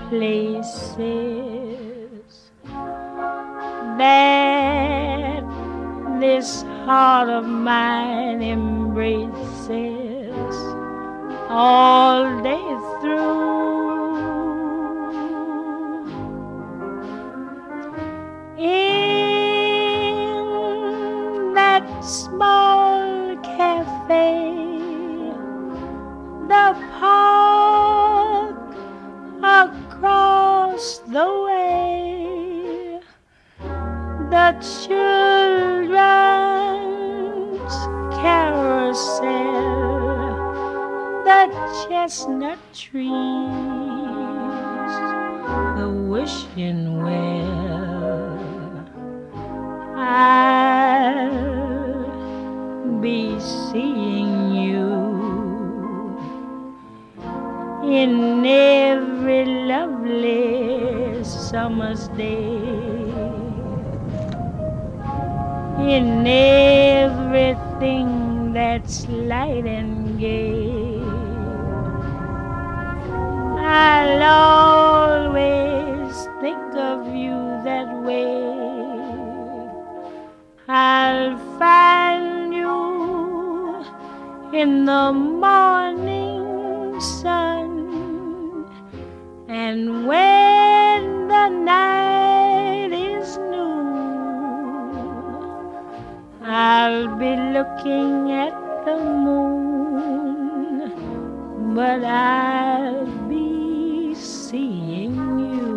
places that this heart of mine embraces all day through. In that small cafe, the park across the way, the children's carousel, the chestnut trees, the wishing well, I'll be seeing you in every lovely summer's day, in everything that's light and gay. I'll always think of you that way. I'll find you in the morning sun, and when the night is new, I'll be looking at the moon, but I'll be seeing you.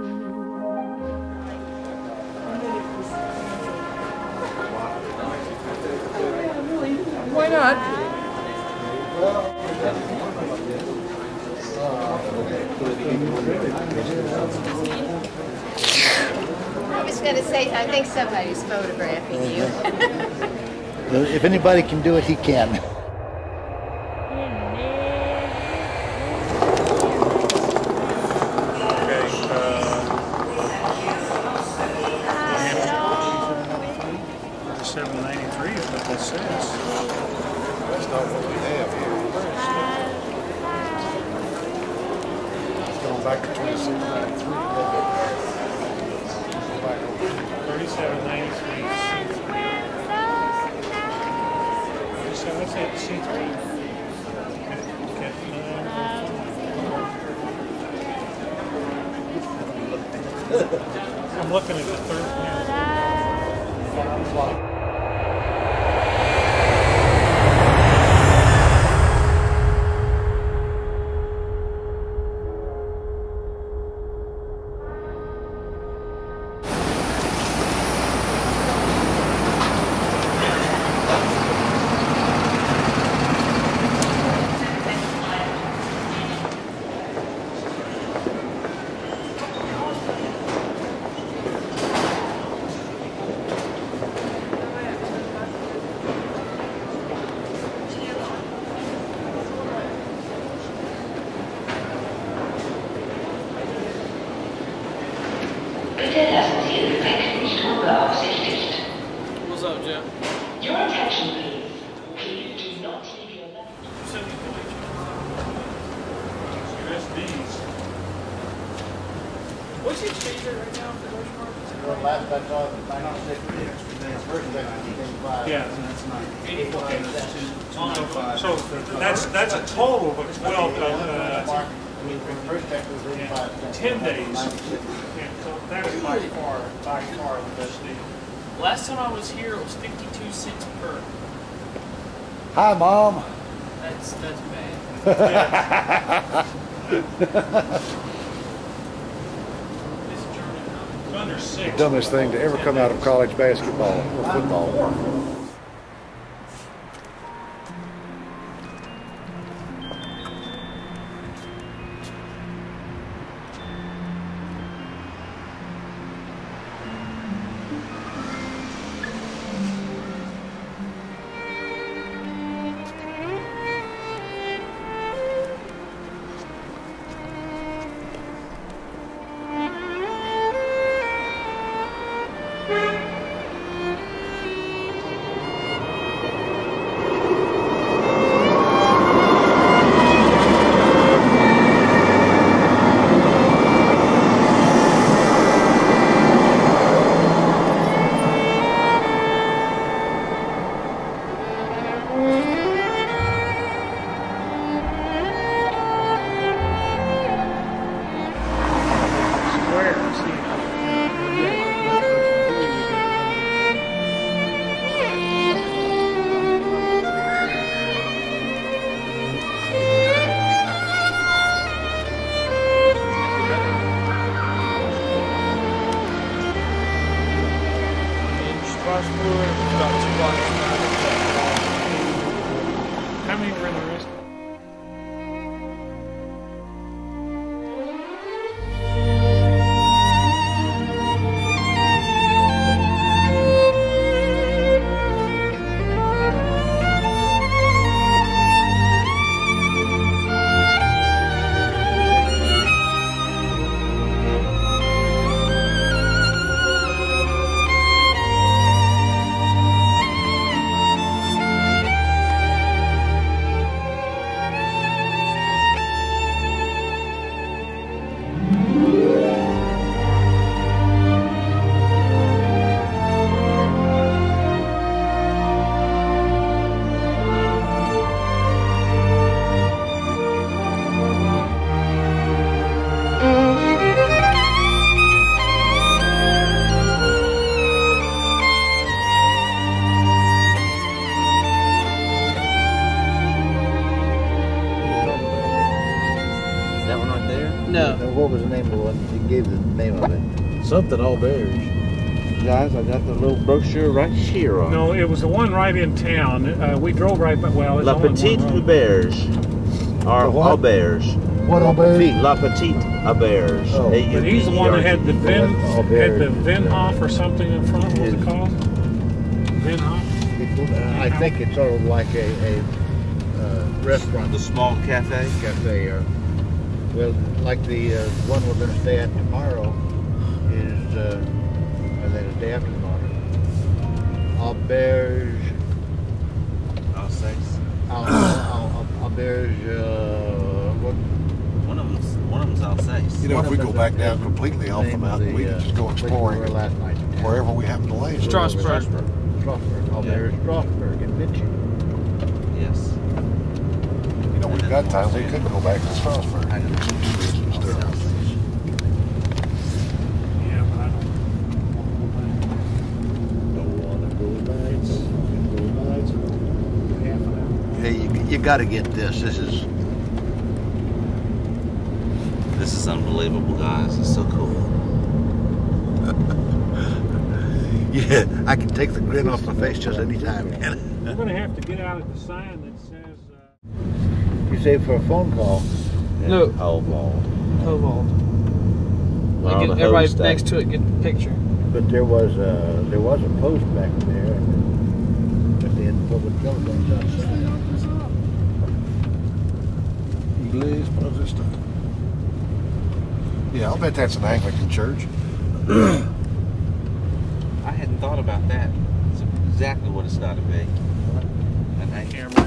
Why not? I was going to say, I think somebody's photographing you. If anybody can do it, he can. $793 is what that says. That's not what we have here. It's going back to 2693. $37.93. So what's that? C3? I'm looking at the third one. Bitte lassen Sie Ihr Gepäck nicht unbeaufsichtigt. What's up, Jeff? Your attention, please. Please do not leave your luggage. USDs. What's your exchange rate right now for Deutsche Mark? Last I saw it was 96. First I got Yeah, that's not. 85. So that's a total of 12. First check was 85 cents. 10 days. Yeah, so that is by far the best deal. Last time I was here, it was 52 cents per. Hi, Mom. That's bad. This German. It's under 6. Dumbest thing to ever come out of college basketball or football. Strasbourg, about 2 blocks. How many were in the rest? No. What was the name of the one? You gave the name of it. Something all bears. Guys, I got the little brochure right here on. No, it was the one right in town. We drove right, but well, it's La only Petite one road. Auberge. Or what? Auberge. What all bears? La Petite Auberge. Oh. But he's the one that had the Auberge. Vinhoff or something in front. What was it called? Vinhoff? I think it's sort of like a restaurant. The small cafe. Cafe, or well, like the one we're going to stay at tomorrow is, or then the day after tomorrow. Auberge. Alsace. Auberge. What? One of them's Alsace. You know, if we go back down completely off the mountain, we can just go exploring last night. wherever we happen to land. Strasbourg. Strasbourg. Auberge, Strasbourg, and Bitche. Yes. You know, we've got time. We could go back to Strasbourg. I know. Yeah, but I Don't want to go nights. half an hour. Hey, you got to get this. This is unbelievable, guys. It's so cool. Yeah, I can take the grin off my face just any time. We're going to have to get out of the sign that says. You say for a phone call. No. Hovald. Like Well, the everybody host next to it get a picture. But there was a post back there, but they had public telephones outside. Iglesia Protestant. Yeah, I'll bet that's an Anglican church. I hadn't thought about that. It's exactly what it's got to be. And I Camera.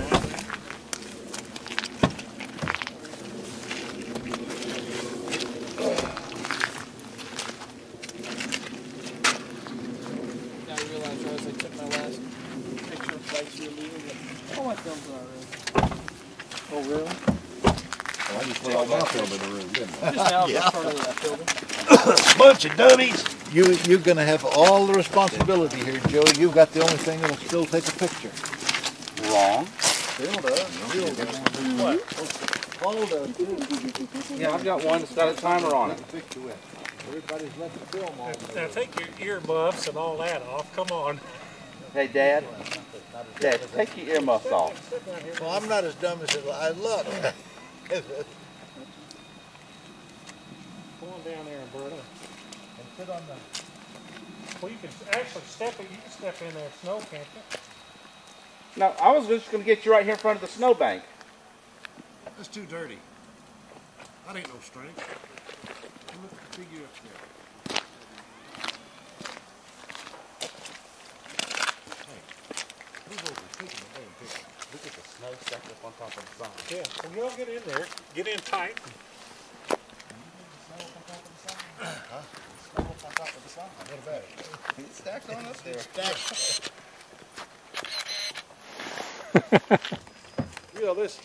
Now I realize as I took my last picture of flights we were leaving. All my films are already. Oh really? I just put all my film in the room, didn't I? Just now yeah. Part of that building. Bunch of dummies. You're going to have all the responsibility here, Joe. You've got the only thing that'll still take a picture. wrong. Phil does. What? Paul does too. Yeah, I've got one that's got a timer on it. Picture with. Everybody's left the film on. Now take your earmuffs and all that off. Come on. Hey, Dad. Dad, take your earmuffs off. Well, I'm not as dumb as I look. Go on down there, Berta. And sit on the. Well, you can actually step it. You can step in that snow, can't you? No, I was just going to get you right here in front of the snowbank. That's too dirty. That ain't no strength. Look at the figure up there. Hey, move over. Take it away and take it. Look at the snow stacked up on top of the sign. Yeah. So you all get in there. Get in tight. What about it? It's stacked on up there. You know this.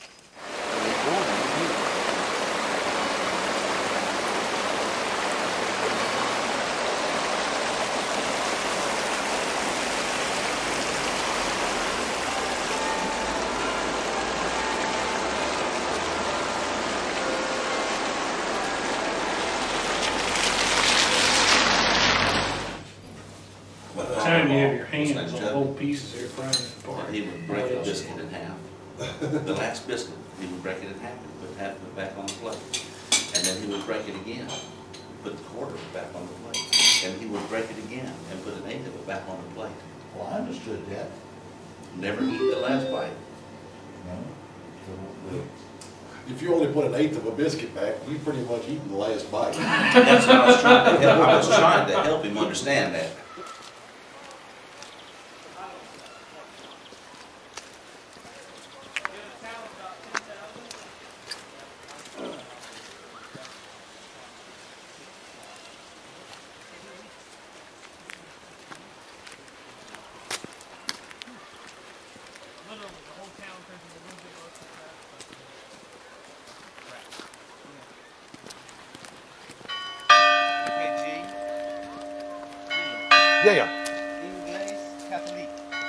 time you have your hands Like on Joe. whole pieces there frying it apart. And he would break the biscuit in half. The last biscuit, he would break it in half and put half of it back on the plate. And then he would break it again, put the quarter back on the plate. And he would break it again and put an eighth of it back on the plate. Well, I understood that. Never eat the last bite. If you only put an eighth of a biscuit back, you pretty much eaten the last bite. That's what I was trying to help. I was trying to help him understand that. Yeah. Inglés Catholic.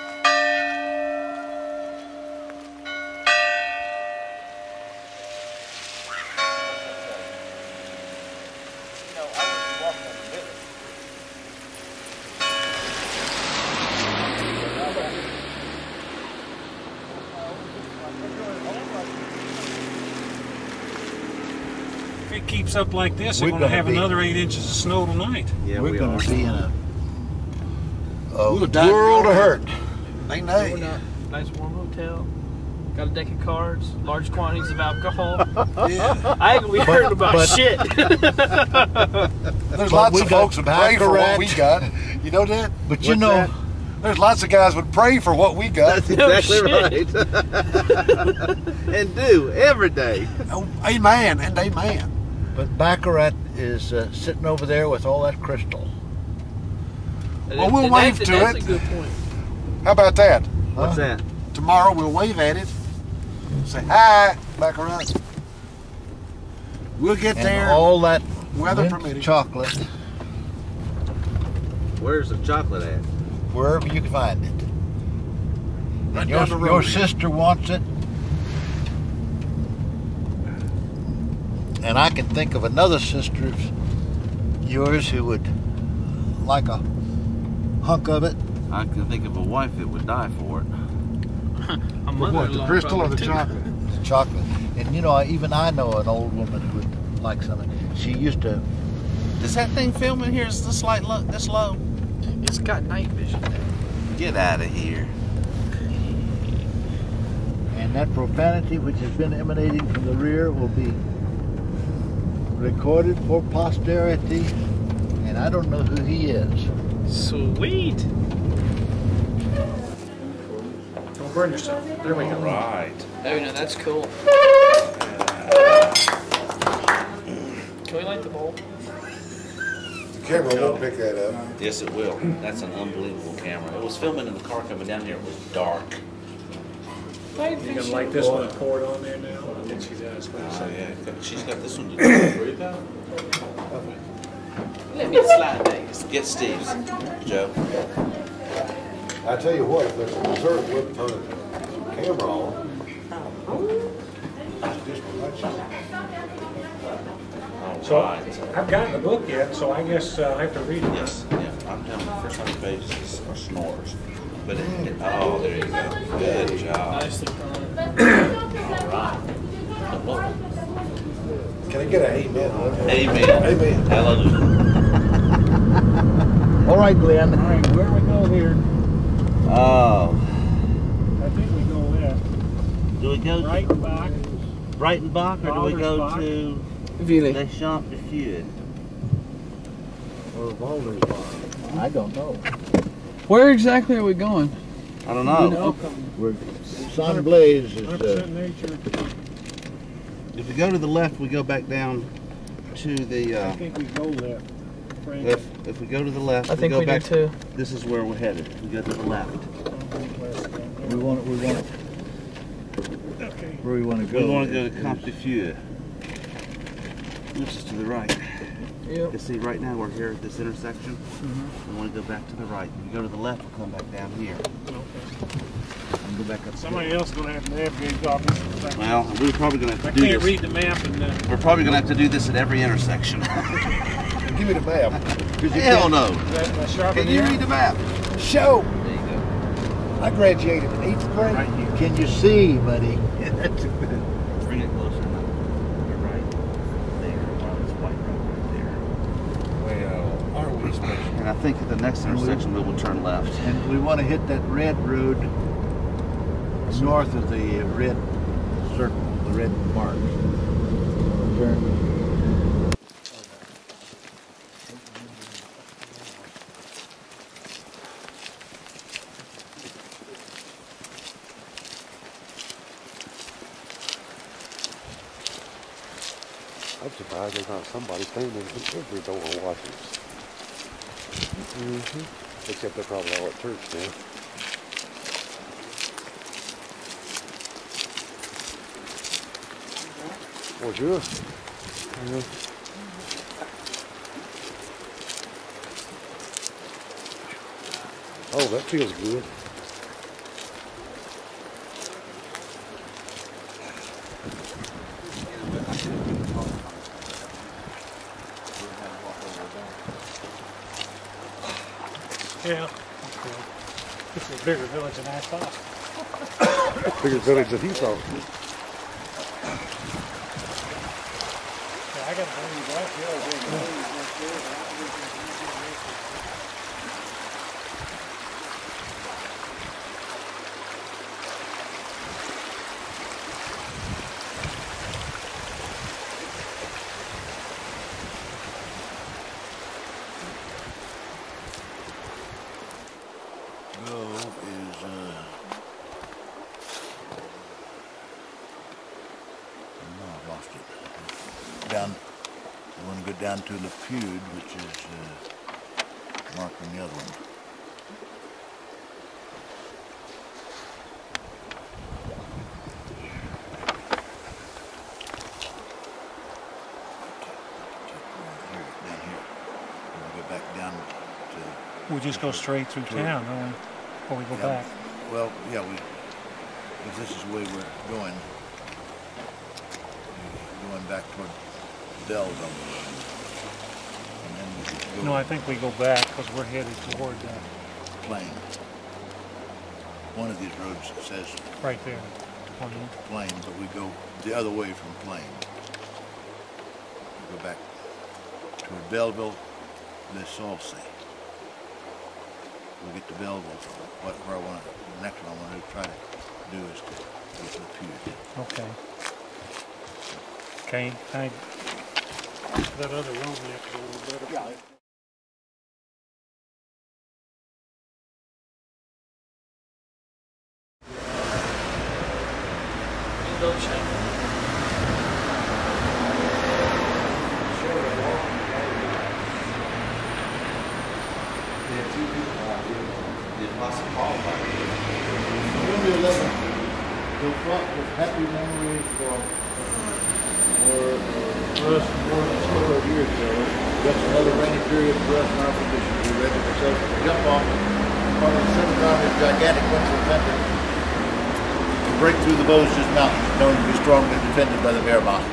If it keeps up like this, We're we're going to gonna have be- another 8 inches of snow tonight. Yeah, We're we going are. to be in a die world of hurt. Ain't We're they? not. Nice warm hotel. Got a deck of cards, large quantities of alcohol. Yeah. I ain't gonna be heard about but- shit. There's But lots we of got folks that pray for what baccarat. we got. You know that? But you know, There's lots of guys would pray for what we got. That's No exactly shit. right. And do every day. Oh, amen and amen. but Baccarat is sitting over there with all that crystal. Well, we'll wave to that's it. a good point. How about that? What's that? Tomorrow we'll wave at it. Say hi, Baccarat. We'll get And there. all that weather mint permitting. chocolate, Where's the chocolate at? wherever you can find it. Right And down the road your here. sister wants it. And I can think of another sister of yours who would like a hunk of it. I can think of a wife that would die for it. A What, the crystal or the chocolate? Chocolate. And you know, even I know an old woman who would like something. She used to, Does that thing film in here? Is this light this low? It's got night vision. Get out of here. and that profanity which has been emanating from the rear will be recorded for posterity. And I don't know who he is. Sweet. Don't burn yourself. There we go. Right. Oh, no, that's cool. Can we light the bulb? The camera won't pick that up. Yes, it will. That's an unbelievable camera. It was filming in the car coming down here. It was dark. You gonna light this one and pour it on there now? I think she does. Oh, yeah. She's got this one to do. Let me slide things. Get Steve's, Joe. I tell you what, if there's a dessert, we'll turn the camera on. Just watch it. So, Right. I've gotten the book yet, so I guess I'll have to read it. Yes, yeah. I'm telling you, the first 100 pages are snores. But oh, there you go. Good job. Nicely done. Can I get an amen? Amen. Amen. Hallelujah. All right, Glenn. All right, where do we go here? Oh. I think we go left. Do we go Right to back. Breitenbach or do we go Baldersbach. to Really? Les Champs de Feud? Or Baldersbach. I don't know. Where exactly are we going? I don't know. We're, Sun Blaze is 100% nature. If we go to the left, we go back down to the. I think we go left. Frank. If we go to the left, I think go we do back. too. This is where we're headed. We go to the left. we want Okay. where we want to go. We want to go to Camp de Feud, which is to the right. You see, right now we're here at this intersection. We want to go back to the right. If you go to the left, we'll come back down here. And go back up. Somebody else is going to have to navigate off this. Well, we're probably going to have to do this. I can't read the map. And, we're probably going to have to do this at every intersection. Give me the map. Hell no. Can you read the map? Show. There you go. I graduated in 8th grade. Right. Can you see, buddy? That's Bring it closer now. You're right there, while this white road right there. well, are we special? And I think at the next intersection we will turn left. And we want to hit that red road north of the red circle, the red mark. Turn. I'm surprised there's not somebody standing every door watching. Except they're probably all at church now. Well, sure. Yeah. Oh, that feels good. yeah. This is a bigger village than I thought. Bigger village than he thought. Yeah, I got to bring you back here. Down, we want to go down to Lapude, which is marked on the other one. Down here. We'll go back down to... We just go straight through town, don't we? Or we go back? Well, yeah, if this is the way we're going back toward Belleville. And then we could go No, I think we go back because we're headed toward Plain. One of these roads says right there. Plain, but we go the other way from Plain. We go back toward Belleville, Les Sauces. We'll get to Belleville. Where I want to, the next one I want to try to do is to go to Lapude. Okay. Okay, that other road we have to go a little better. Yeah. November 11th, the front with happy memories for us more than several years ago. Just another rainy period for us in our position. We ready ourselves to jump off part of the center of this gigantic western country to break through the Vosges Mountains, known to be strongly defended by the Wehrmacht.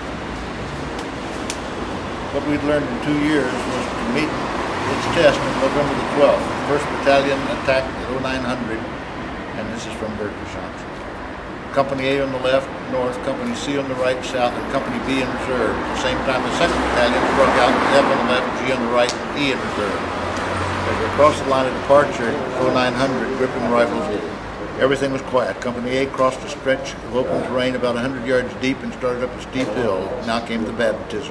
What we'd learned in 2 years was to meet its test on November the 12th. The 1st Battalion attacked at 0900, and this is from Bertrand. Company A on the left, north, Company C on the right, south, and Company B in reserve. At the same time, the 2nd Battalion struck out with F on the left, G on the right, and E in reserve. As we crossed the line of departure at 0900, gripping rifles, everything was quiet. Company A crossed a stretch of open terrain about 100 yards deep and started up a steep hill. Now came the baptism.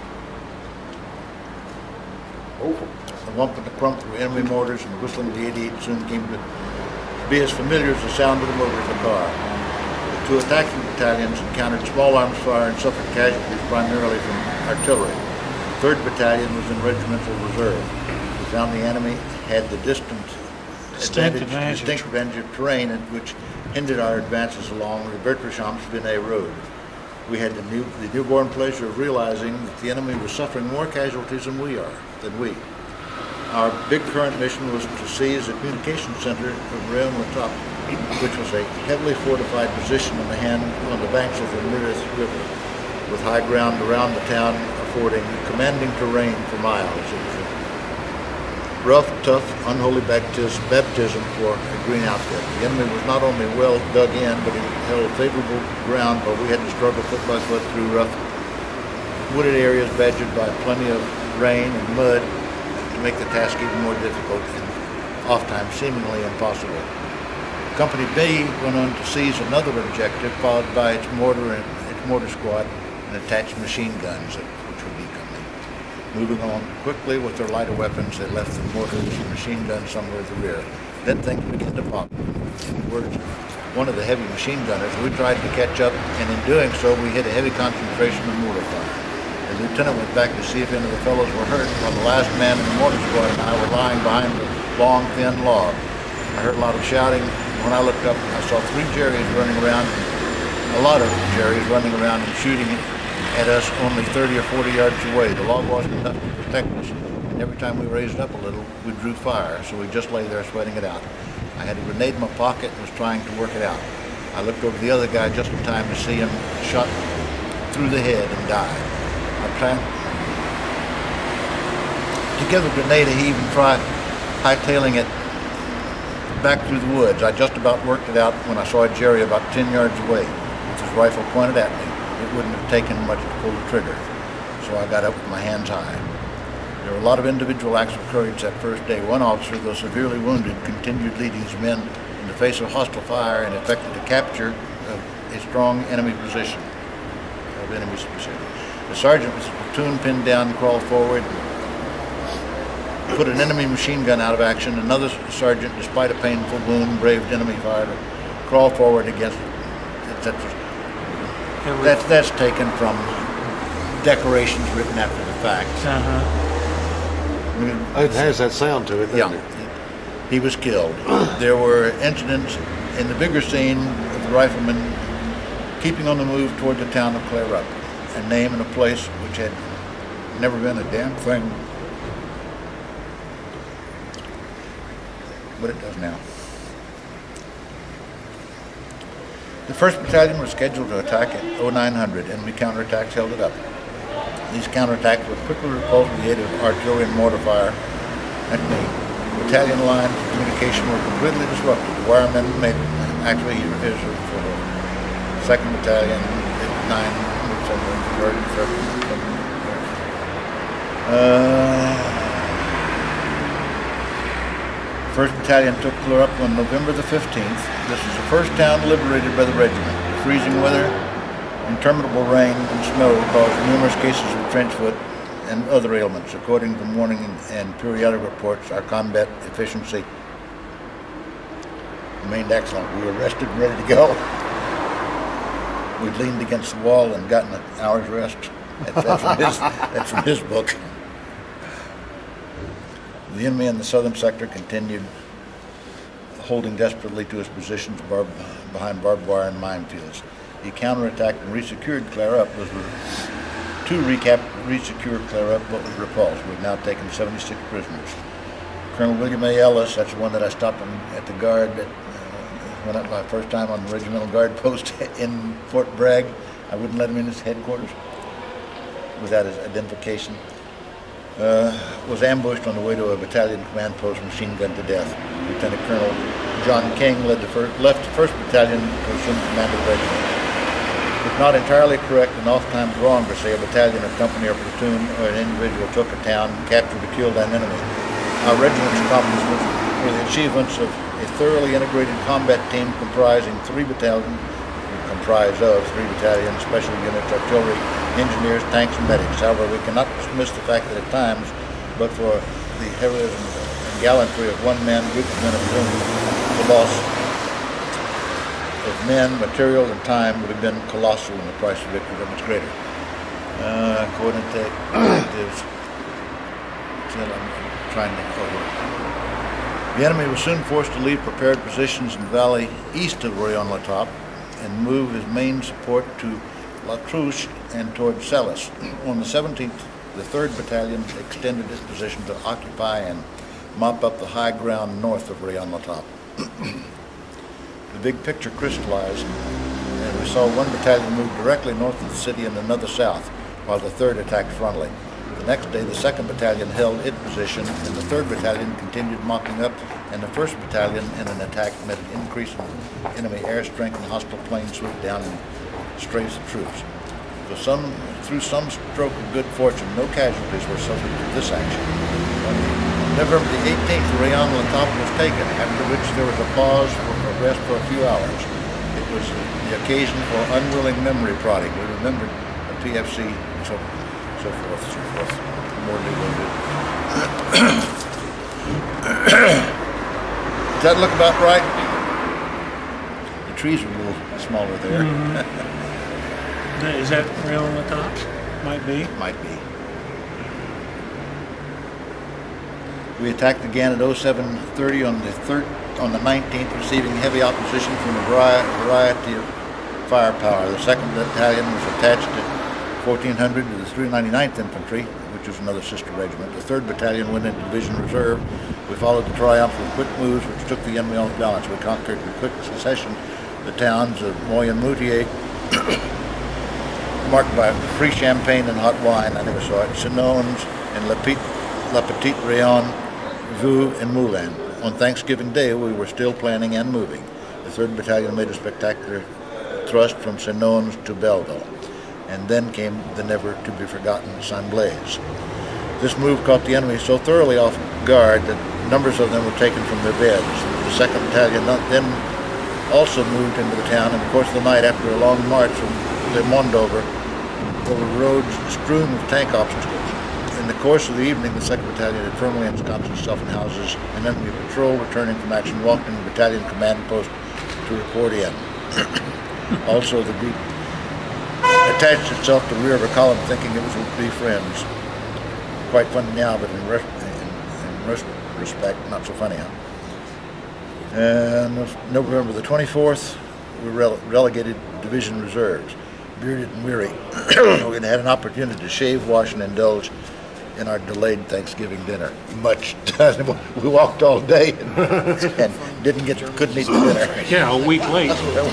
The whump and the crump of enemy mortars and the whistling of the 88 soon came to be as familiar as the sound of the motor of a car. The 2 attacking battalions encountered small arms fire and suffered casualties primarily from artillery. The 3rd Battalion was in regimental reserve. We found the enemy had the distinct advantage of terrain which hindered our advances along the Bertrand-Binet road. We had the newborn pleasure of realizing that the enemy was suffering more casualties than we. Our big current mission was to seize the communications center of Rayon La Top, which was a heavily fortified position on the banks of the Meredith River, with high ground around the town affording commanding terrain for miles. It was a rough, tough, unholy baptism for a green outfit. The enemy was not only well dug in, but he held favorable ground while we had to struggle foot by foot through rough wooded areas badgered by plenty of rain and mud to make the task even more difficult and oft-times seemingly impossible. Company B went on to seize another objective, followed by its mortar squad and attached machine guns, which would be coming. Moving on quickly with their lighter weapons, they left the mortars and machine guns somewhere at the rear. Then things began to pop. In the words of one of the heavy machine gunners, we tried to catch up, and in doing so, we hit a heavy concentration of mortar fire. The lieutenant went back to see if any of the fellows were hurt, while the last man in the mortar squad and I were lying behind the long, thin log. I heard a lot of shouting. When I looked up, I saw 3 Jerrys running around, a lot of Jerrys running around and shooting at us only 30 or 40 yards away. The log wasn't enough to protect us, and every time we raised up a little, we drew fire, so we just lay there sweating it out. I had a grenade in my pocket and was trying to work it out. I looked over the other guy just in time to see him shot through the head and die. I planned to give a grenade a heave and try hightailing it back through the woods. I just about worked it out when I saw a Jerry about 10 yards away with his rifle pointed at me. It wouldn't have taken much to pull the trigger, so I got up with my hands high. There were a lot of individual acts of courage that first day. One officer, though severely wounded, continued leading his men in the face of hostile fire and effected the capture of a strong enemy position. The sergeant with his platoon pinned down crawled forward, put an enemy machine gun out of action. Another sergeant, despite a painful wound, braved enemy fire to crawl forward against it, etc. That's taken from decorations written after the fact. It has that sound to it, doesn't it? He was killed. There were incidents in the bigger scene of the riflemen keeping on the move toward the town of Clairup, a name and a place which had never been a damn thing. But it does now. The 1st Battalion was scheduled to attack at 0900. Enemy counterattacks held it up. These counterattacks were quickly repulsed with the aid of artillery and mortar fire at me. Battalion lines of communication were completely disrupted. The wiremen made, actually, here's for the 2nd Battalion, 1st Battalion took Clairup on November the 15th. This was the first town liberated by the regiment. The freezing weather, interminable rain and snow caused numerous cases of trench foot and other ailments. According to the morning and periodic reports, our combat efficiency remained excellent. We were rested and ready to go. We'd leaned against the wall and gotten an hour's rest. That's from his book. The enemy in the southern sector continued holding desperately to his positions behind barbed wire and minefields. He counterattacked and resecured Clairup, resecured Clairup, but was repulsed. We've now taken 76 prisoners. Colonel William A. Ellis, that's the one that I stopped at the guard, went up my first time on the regimental guard post in Fort Bragg. I wouldn't let him in his headquarters without his identification. Was ambushed on the way to a battalion command post, machine gunned to death. Lieutenant Colonel John King left the 1st Battalion to assume command of the regiment. It's not entirely correct and oftentimes wrong to say a battalion, a company, or platoon, or an individual took a town, captured or killed an enemy. Our regiment's accomplishments were the achievements of a thoroughly integrated combat team comprising 3 battalions, special units, artillery, engineers, tanks, and medics. However, we cannot dismiss the fact that at times, but for the heroism and gallantry of one man, group of men of whom the loss of men, material, and time would have been colossal, and the price of victory that much greater. According to detectives, I'm trying to over. The enemy was soon forced to leave prepared positions in the valley east of Rayon La Top and move his main support to La Cruce and toward Celis. On the 17th, the 3rd Battalion extended its position to occupy and mop up the high ground north of Rayon-l'Étape. The big picture crystallized, and we saw one battalion move directly north of the city and another south, while the 3rd attacked frontally. The next day, the 2nd Battalion held its position, and the 3rd Battalion continued mopping up, and the 1st Battalion, in an attack, met an increase in enemy air strength and hostile planes swooped down and strafed the troops. Through some stroke of good fortune, no casualties were suffered through this action. On November the 18th, Rayon-l'Étape was taken, after which there was a pause for a rest for a few hours. It was the occasion for unwilling memory prodding. We remembered the PFC and so forth, mortally wounded. Does that look about right? The trees are a little smaller there. Is that rail on the top? Might be. Might be. We attacked again at 07:30 on the 19th, receiving heavy opposition from a variety of firepower. The 2nd Battalion was attached at 1400 to the 399th Infantry, which was another sister regiment. The 3rd Battalion went into Division Reserve. We followed the triumph with quick moves, which took the enemy off balance. We conquered in quick succession the towns of Moy and Moutier, marked by free champagne and hot wine. I never saw it. Senones and La Petite Rayon, Vaux and Moulin. On Thanksgiving Day, we were still planning and moving. The 3rd Battalion made a spectacular thrust from Senones to Belleville. And then came the never-to-be-forgotten Saint-Blaise. This move caught the enemy so thoroughly off guard that numbers of them were taken from their beds. The 2nd Battalion then also moved into the town in the course of the night after a long march from Le Mondover over roads strewn with tank obstacles. In the course of the evening, the 2nd Battalion had firmly ensconced itself in houses. An enemy patrol returning from action walked into the battalion command post to report in. Also, the group attached itself to the rear of a column thinking it was with be friends. Quite funny now, but in retrospect, not so funny, huh? And November the 24th, we relegated Division Reserves. Bearded and weary, we had an opportunity to shave, wash, and indulge in our delayed Thanksgiving dinner. We walked all day and couldn't eat the dinner. Yeah, a week late.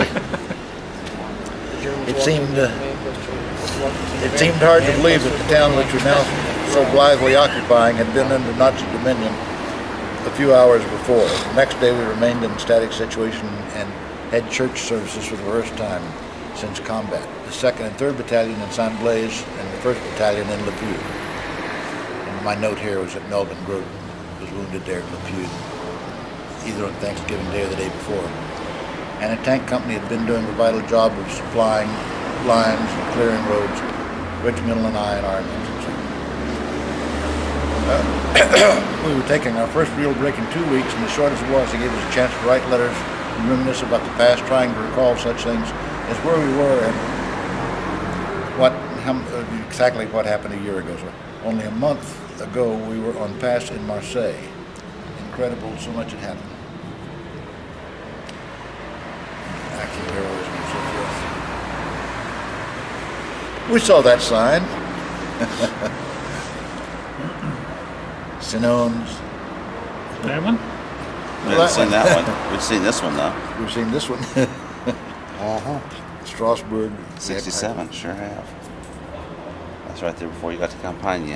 It seemed hard to believe that the town which we're now so blithely occupying had been under Nazi dominion a few hours before. The next day we remained in a static situation and had church services for the first time since combat. The 2nd and 3rd Battalion in Saint-Blaise and the 1st Battalion in Le Puy. And my note here was that Melvin Grote was wounded there at Le Puy, either on Thanksgiving Day or the day before. And a tank company had been doing a vital job of supplying lines and clearing roads, regimental and iron armaments. We were taking our first real break in 2 weeks, and as short as it was, it gave us a chance to write letters and reminisce about the past, trying to recall such things as where we were and exactly what happened a year ago. So only a month ago, we were on pass in Marseille. Incredible, so much had happened. Active heroism and so forth. We saw that sign. Senones. That one? We haven't seen that one. We've seen this one, though. We've seen this one. Strasbourg. 67, sure have. That's right there before you got to Campagne.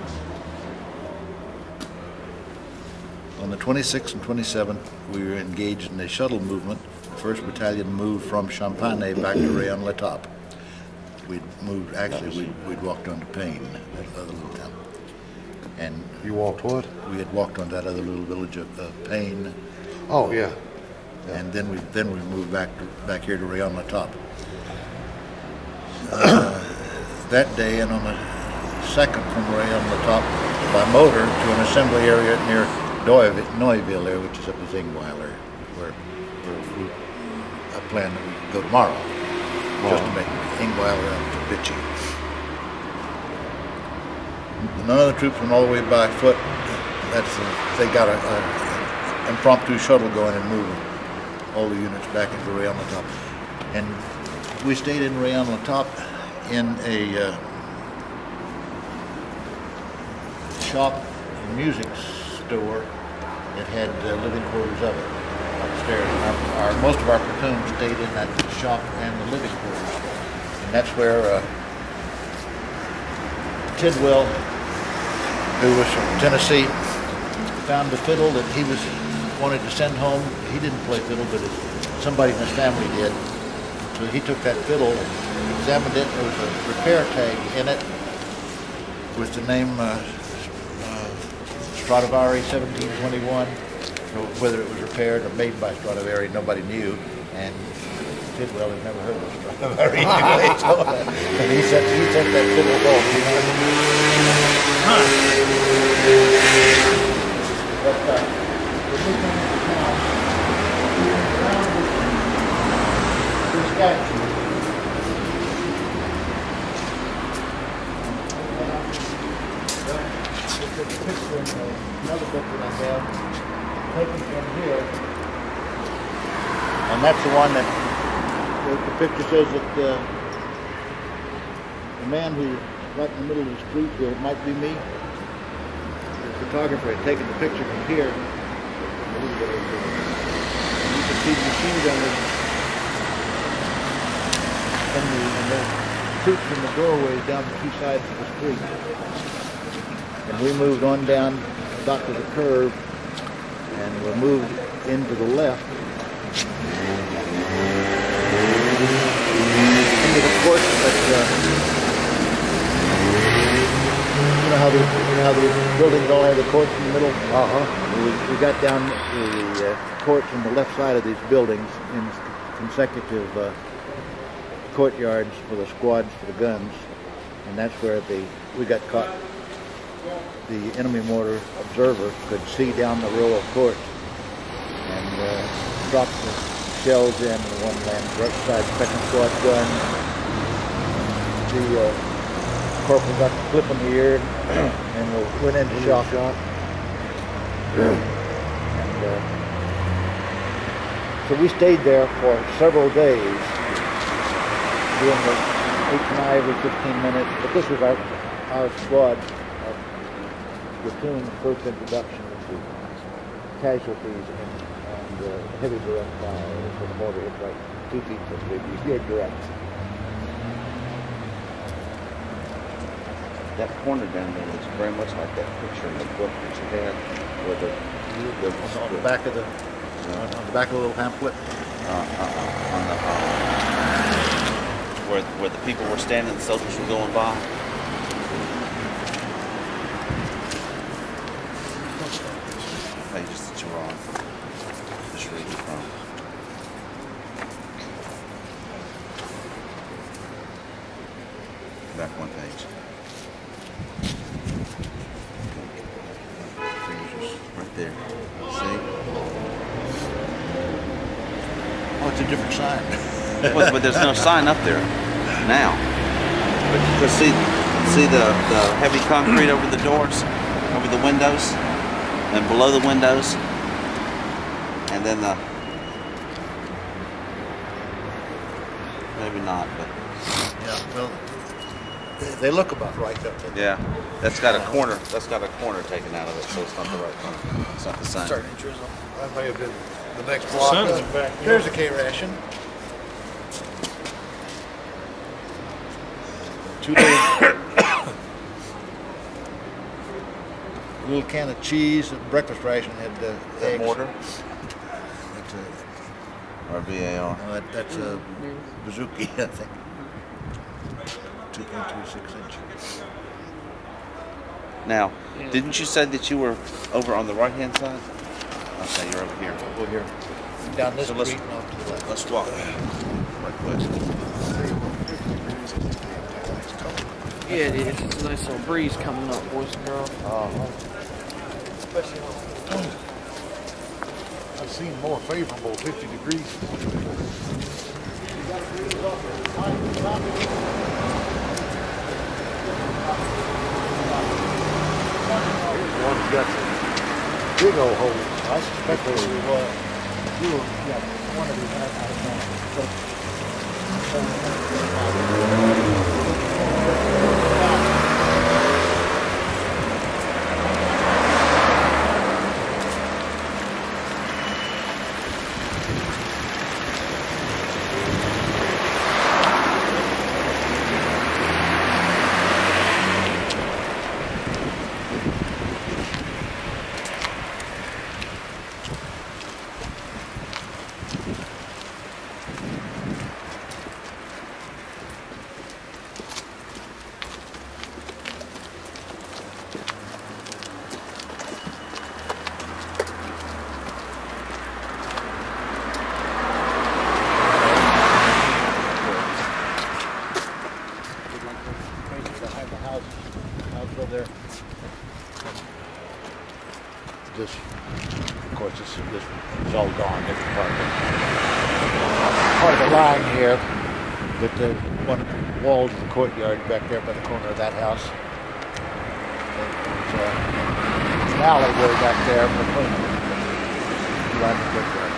On the 26th and 27th, we were engaged in a shuttle movement. The 1st Battalion moved from Champagne back to Rayon-l'Étape. We'd walked on to Payne, that other little town. And you walked what? We had walked on that other little village of Payne. Oh, yeah. And then we moved back here to Rayon-l'Étape. That day, and on the 2nd from Rayon-l'Étape by motor to an assembly area near Noyville there, which is up at Zingweiler, where I plan that we could go tomorrow, just to make Zingweiler up to Bitche. None of the troops went all the way by foot. They got an impromptu shuttle going and moving all the units back into Rayon-l'Étape. And we stayed in Rayon-l'Étape in a shop music store that had living quarters of it upstairs. And most of our platoon stayed in that shop and the living quarters. And that's where Tidwell, who was from Tennessee, found the fiddle that he wanted to send home. He didn't play fiddle, but somebody in his family did. So he took that fiddle and examined it. There was a repair tag in it with the name Stradivari 1721. So whether it was repaired or made by Stradivari, nobody knew. And Tidwell had never heard of Stradivari anyway. So, and he sent that fiddle home. You know? But when we came to town, we found this statue. There's a picture in another book that I have taken from here. And that's the one that the picture says that the man who's right in the middle of the street here, it might be me. The photographer had taken the picture from here. And you can see the machine gunners and the troops in the doorways down the two sides of the street. And we moved on down about to the curve, and we moved into the left. Into the court, but you know how the buildings all have the courts in the middle? We got down to the courts on the left side of these buildings in consecutive courtyards for the squads for the guns, and that's where we got caught. The enemy mortar observer could see down the row of courts and drop the shells in one man's right side second squad gun. The corporal got the clip in the ear and we went into shock. And so we stayed there for several days doing the HMI every 15 minutes, but this was our squad. Platoon first introduction to casualties and heavy direct fire. When the mortar hits like 2 feet from big, you hear direct. That corner down there looks very much like that picture in the book that you had, where the on the back of the little pamphlet. Where the people were standing, the soldiers were going by. Pages that you're on. Just read it from. Back one page. Right there. See? Oh, it's a different sign. Well, but there's no sign up there now. But see the heavy concrete over the doors, over the windows? And below the windows, and then maybe not, but yeah, well, they look about right up there. Yeah, that's got a corner. That's got a corner taken out of it, so it's not the right corner. It's not the same. Starting to drizzle. That may have been the next block. Sun's back. There's a K ration. 2 days. A little can of cheese, a breakfast ration had eggs. Mortar? That's Or VAR? no, that's a bazooki, I think. 2.26 inch. Now, didn't you say that you were over on the right-hand side? Okay, you're over here. Over here. Down this So street and off to the left. Let's walk right quick. Yeah, it is. It's a nice little breeze coming up, boys and girls. Especially I've seen more favorable 50 degrees. Here's one that's got some big old holes. I suspect this is one of these out of town. part of the line here, that the one wall to the courtyard back there by the corner of that house. It's an alleyway back there, but line the courtyard.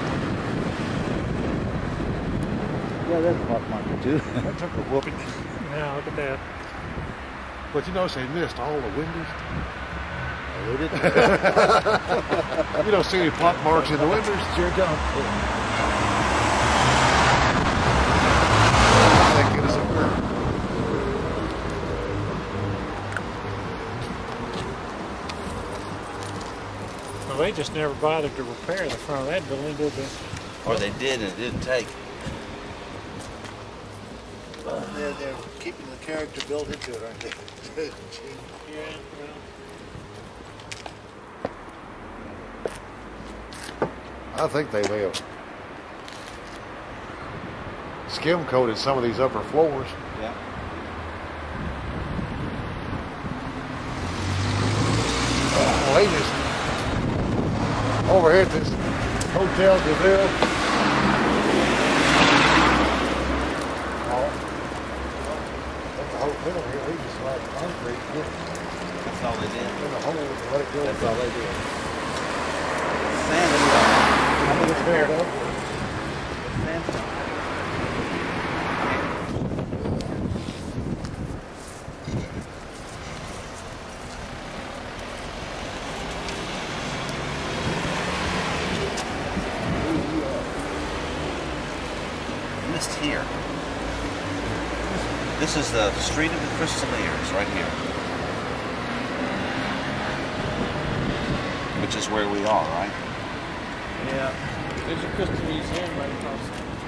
Yeah, that's part market too. That took a whooping. Yeah, look at that. But you notice they missed all the windows. Oh, they did. You don't see any pot marks in the windows. Sure don't. Thank goodness it worked. Well, they just never bothered to repair the front of that building, did they? Or they did and it didn't take. Well, they're keeping the character built into it, aren't they? Yeah, I think they may have skim coated some of these upper floors. Yeah. Well, they just over here at this Hotel DeVille. That's the hotel here. They just like concrete. That's all they did. In the hole and let it go. That's all they did. Sand I think it's fair enough. Missed here. This is the Street of the Crystaliers right here. Which is where we are, right? Yeah. There's a crystal museum right across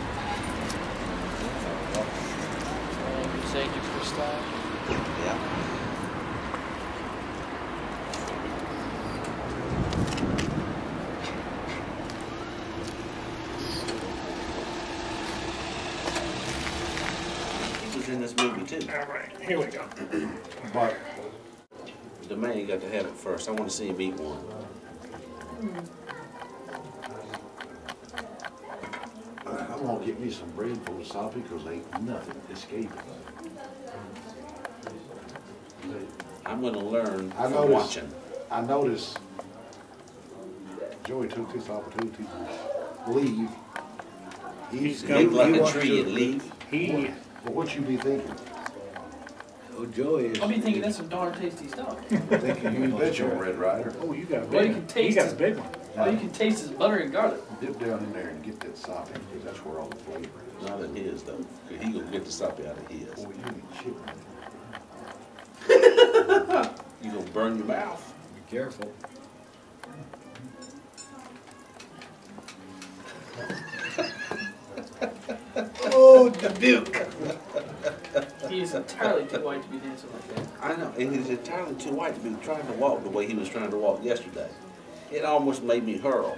there. Musée du Cristal. Yeah. He was in this movie too. all right, here we go. But The man got to have it first. I want to see him eat one. I'm gonna get me some bread full of soppy because ain't nothing escaping. I'm going to learn I from noticed- watching. I noticed Joey took this opportunity to leave. He's Look like a wants tree to- and leave. But what you be thinking? Oh, Joey is. I'll be thinking that's some darn tasty stuff. Thinking you bet your Red Rider. Oh, you got a Well, big you one. can taste You got a it. big one. All you can taste is butter and garlic. dip down in there and get that soppy because that's where all the flavor is. Not in his, though. 'Cause he going to get the soppy out of his. Boy, you be chicken. You going to burn your mouth. Be careful. Oh, the Duke. He is entirely too white to be dancing like that. I know, and he's entirely too white to be trying to walk the way he was trying to walk yesterday. It almost made me hurl.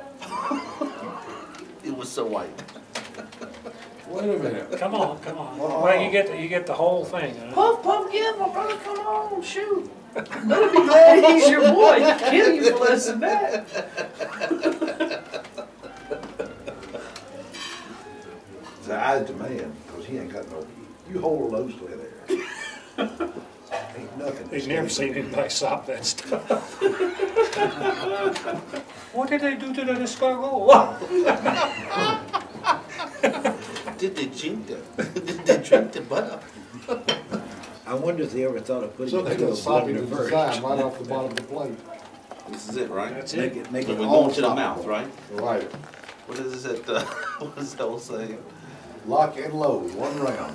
It was so white. Wait a minute. Come on, come on. Well, you get the whole thing. Huh? Puff, Puff, yeah, my brother, come on, shoot. Better be glad he's your boy. He'd kill you for less than that. The eyes the man, because he ain't got no. You hold those to there. Ain't nothing. They've never seen anybody stop that stuff. What did they do to the escargot? Did they drink the butter? I wonder if they ever thought of putting So it they into got a soppy blender to first. design right off the bottom of the plate. This is it, right? That's Make it. it, make So it we're all going to the soppy. mouth, right? Right. What is it? What does that old saying? Lock and load, one round.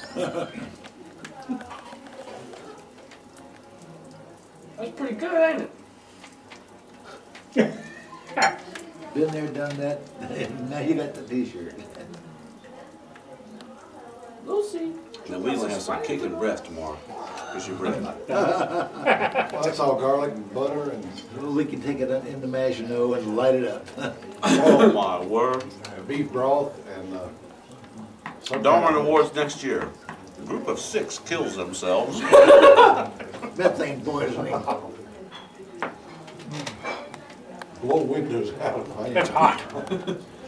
That's pretty good, ain't it? Been there, done that. Now you got the t-shirt. We'll see. Now we're going to have some kicking breath tomorrow. Because your breath. Well, that's all garlic and butter and Well, we can take it in the Maginot and light it up. Oh my word. beef broth and some Darwin kind of- Awards next year. A group of 6 kills themselves. Methane poisoning. blow windows out. It's hot.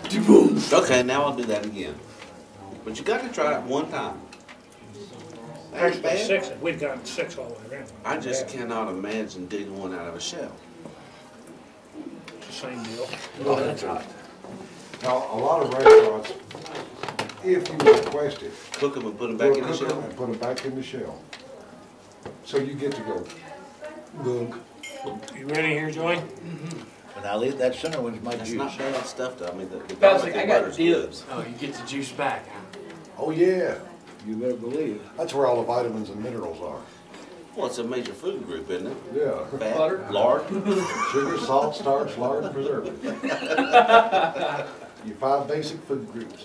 Okay, now I'll do that again. But you got to try it one time. That ain't Actually, bad. 6. We'd gotten 6 all the way around. I just cannot imagine digging one out of a shell. It's the same deal. Oh, that's right. Now, a lot of restaurants, if you request it, Cook them and put them back will in the cook them shell. and put them back in the shell. So you get to go, look. You ready here, Joey? But I'll eat that center one's my It's juice. not bad stuff though. I mean, the Patrick, garlic I and got butter's good. dibs. Oh, you get the juice back, huh? Oh, yeah. You better believe. That's where all the vitamins and minerals are. Well, it's a major food group, isn't it? Yeah. Fat, Butter. lard. Sugar, salt, starch, lard, and preservative. Your 5 basic food groups.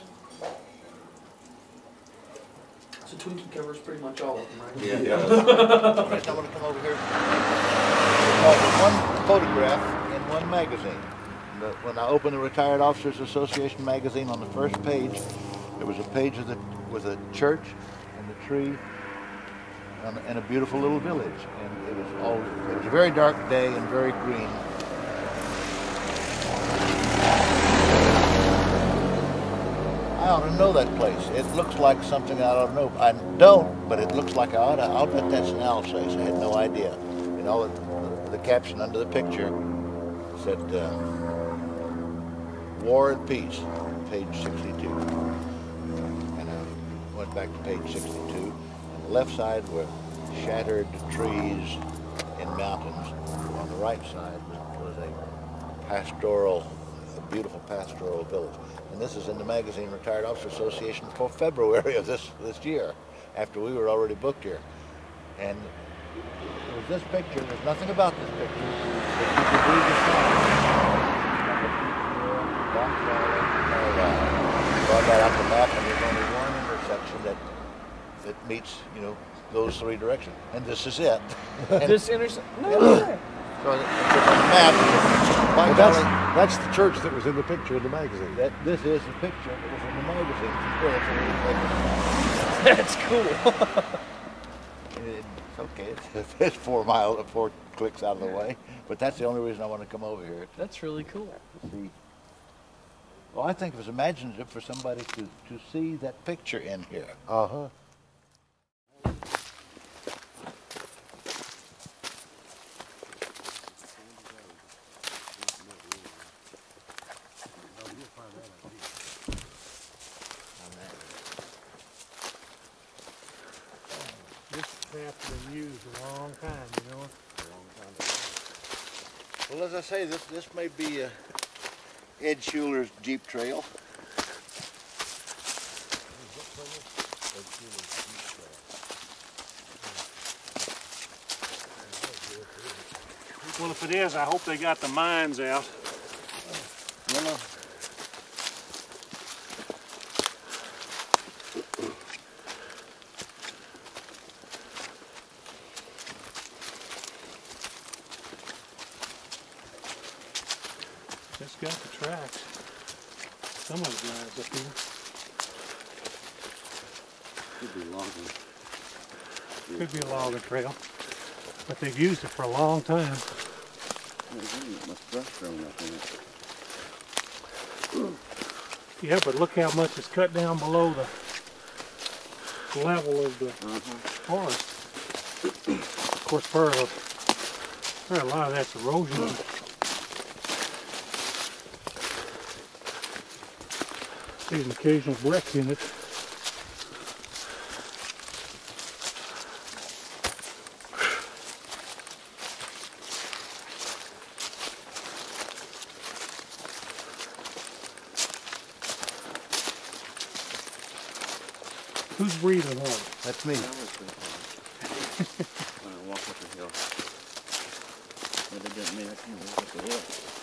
So Twinkie covers pretty much all of them, right? Yeah. Next, I want to come over here. There's one photograph in one magazine. When I opened the Retired Officers Association magazine, on the first page, there was a page with a church and a tree and a beautiful little village. And it was a very dark day and very green. I ought to know that place. It looks like something I ought to know. I don't, but it looks like I ought to. I'll bet that's an Alsace. I had no idea. You know, the caption under the picture said, War and Peace, page 62. And I went back to page 62. On the left side were shattered trees in mountains. On the right side was a beautiful pastoral village. And this is in the magazine Retired Officer Association for February of this year, after we were already booked here. And it was this picture, there's nothing about this picture, but you could read the sign. Brought that out the map, and there's only one intersection that meets, those 3 directions. And this is it. This intersection? No way. So it's on the map. But that's the church that was in the picture in the magazine. This is the picture that was in the magazine. That's cool. It's okay. It's 4 clicks out of the way. But that's the only reason I want to come over here. That's really cool. To see. Well, I think it was imaginative for somebody to see that picture in here. Uh-huh. This map's been used a long time, Well, as I say, this may be Ed Schuler's Jeep Trail. Well, if it is, I hope they got the mines out. Well, It's got the tracks. Some of the guys up here. Could be longer. Could be a logging trail. But they've used it for a long time. Yeah, but look how much is cut down below the level of the forest. Of course, part of a lot of that's erosion. There's an occasional wreck in it. Who's breathing hard? that's me. Walk up the hill. But it doesn't mean I can't walk up the hill.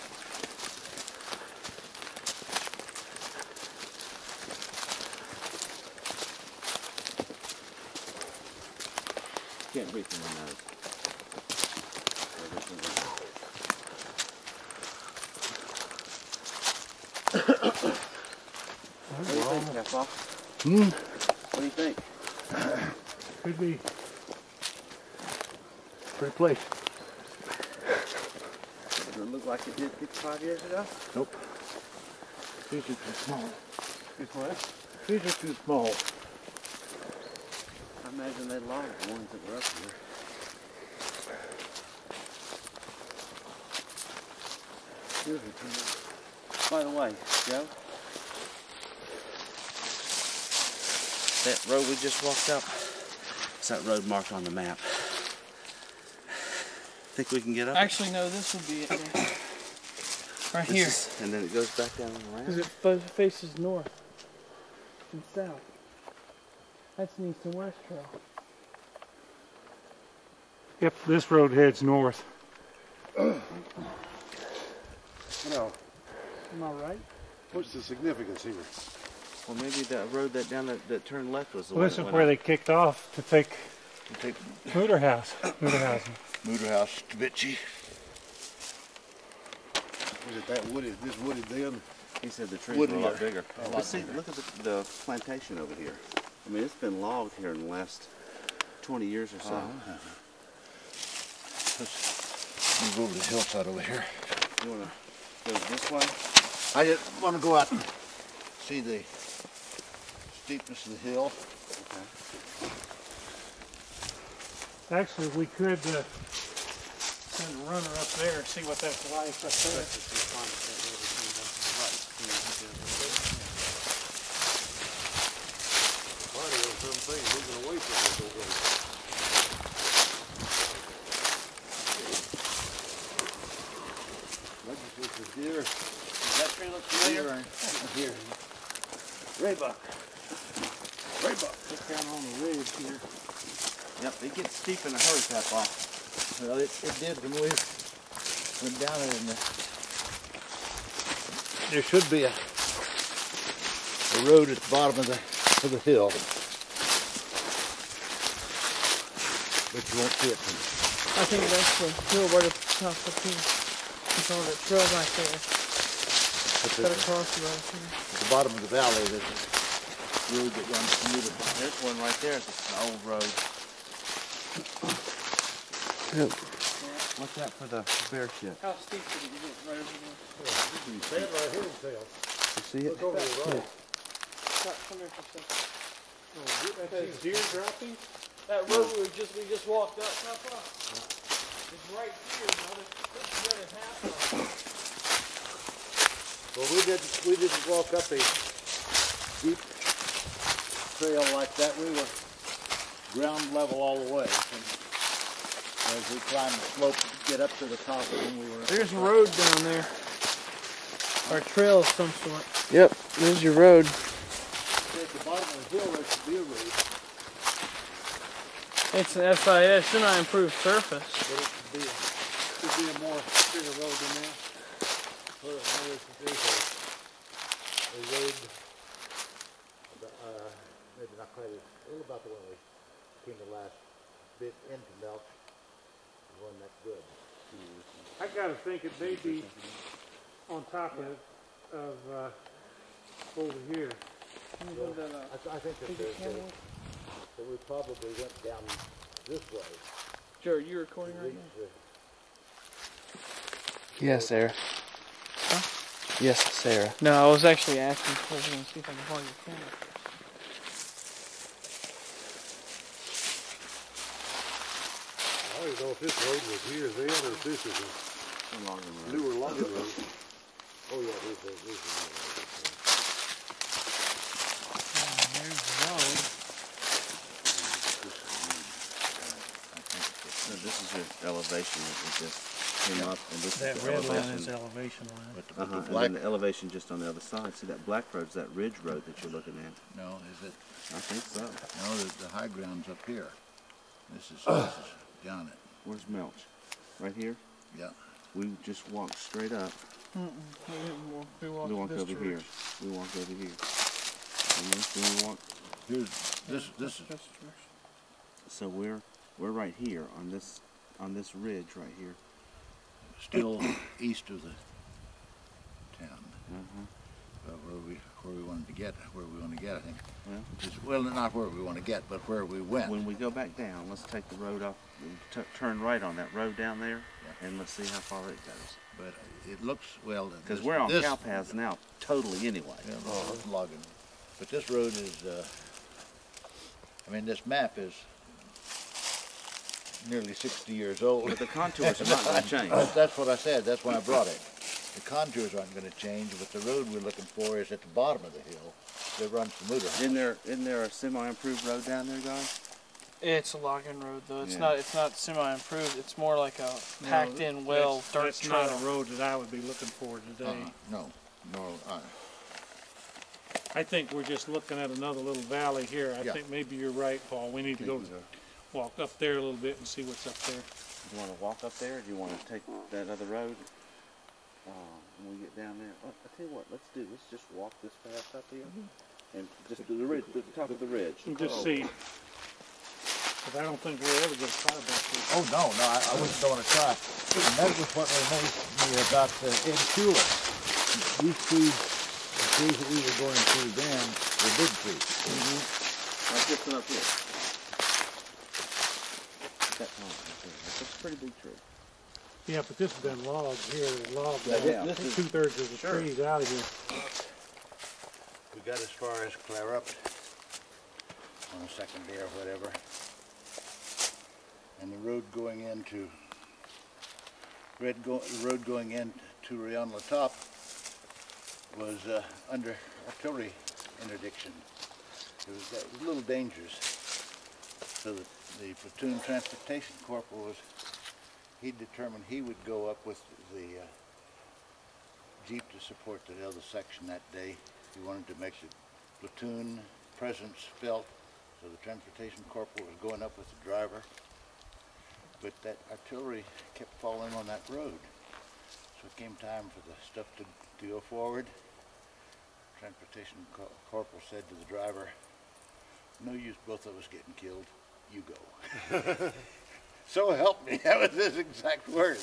Can't breathe through my nose. What do you think, Castle? What do you think? Could be. Pretty place. Does it look like it did 55 years ago? Nope. These are too small. These what? These are too small. I imagine they logged the ones that were up here. By the way, Joe, that road we just walked up, it's that road marked on the map. Think we can get up? Actually, no, this would be it. Yeah. Right here. And then it goes back down and around. Because it faces north and south. That's an east and west trail. Yep, this road heads north. Now, Am I right? what's the significance here? Well, maybe that road that down that turned left was the Well, one this that is went where up. they kicked off to take Take Mooderhausen. Mooder House to Bitche. Was it that wooded, this wooded then? He said the trees were a lot Woodier. bigger. A lot But see, bigger. look at the plantation over here. I mean, it's been logged here in the last 20 years or so. Let's move over the hillside over here. You want to go this way? I just want to go out and see the steepness of the hill. Okay. Actually, we could send a runner up there and see what that's like up there. Marty on something moving away from this old road. This is deer. Does that tree look familiar? Here. Raybuck. Raybuck. Look down on the ridge here. Yep, it gets steep in a hurry, Papa. Well, it did when we went down it, and there should be a road at the bottom of the hill, but you won't see it. I think that's the hill right up the top of here. It's on that trail right there. Cut across the road here. At the bottom of the valley, there's a road that runs through the. There's one right there. It's an old road. What's that for the bear shit? How steep did it get right over there? Stand right here and tell. You see it? Look over the road. Scott, come here for a second. That's deer dropping? That road we just walked up, Papa. It's right here. Now this is the other half of it. Well, we didn't walk up a deep trail like that. We were ground level all the way. And as we climbed the slope to get up to the top of them, we were. There's a road down there. Or a trail of some sort. Yep, there's your road. At the bottom of the hill, there should be a road, It's an SIS, semi-improved surface. but it should be a more bigger road than that. Well, there is a road, maybe not quite, a little about the one we came the last bit into Melch. The one that's good. I gotta think it may be on top of over here. I think that we probably went down this way. Joe, are you recording right now? Yes, Sarah. Huh? Yes, Sarah. No, I was actually asking if I was going to see if I can hold your camera. I don't even know if this road was here then or if this is a newer logging road. Oh yeah, this is a newer road. There's the road. So this is your elevation that we just came up, and this That is the red line elevation. is elevation line. But Uh-huh. the And black, then the elevation just on the other side. See that black road's that ridge road that you're looking at. no, is it? I think so. No, the high ground's up here. This is down it. Where's Melch? Right here? Yeah. We just walked straight up. We didn't walk. We walked, We walked this over direction. here. We walked over here. And then we walked. Here's this is This direction. So we're right here on this ridge right here. still east of the town. Uh-huh. But where we wanted to get, I think. Well, Well, not where we want to get, but where we went. when we go back down, let's take the road off, turn right on that road down there, and let's see how far it goes. But it looks, well... Because we're on cow paths now, totally anyway. Yeah, logging. But this road is, I mean, this map is nearly 60 years old. But the contours are not going to change. That's what I said. That's why I brought it. The contours aren't going to change, but the road we're looking for is at the bottom of the hill that runs to Motor House. Isn't there a semi-improved road down there, guys? It's a logging road though. It's Yeah. not semi-improved. It's more like a packed-in well dirt That's trail. not a road that I would be looking for today. No. I think we're just looking at another little valley here. I think maybe you're right, Paul. We need to go walk up there a little bit and see what's up there. Do you want to walk up there, or do you want to take that other road when we get down there? Oh, I tell you what, let's just walk this path up here, and just to the ridge, to the top of the ridge. And just see. But I don't think we'll ever get a car back here. Oh, no, I wouldn't want to try. And that was what amazed me about Ed Schuler. These trees, the trees that we were going through then, were big trees. Like this one up here. That's a pretty big tree. Yeah, but this has been logged here. Logged This is 2/3 of the trees out of here. We got as far as Clarup on a second day or whatever. And the road going into Rayon La Top was under artillery interdiction. It was a little dangerous. So the platoon transportation corporal he determined he would go up with the Jeep to support the other section that day. He wanted to make the platoon presence felt, so the transportation corporal was going up with the driver. But that artillery kept falling on that road. So it came time for the stuff to go forward. Transportation corporal said to the driver, "No use both of us getting killed, you go." So help me, that was his exact word.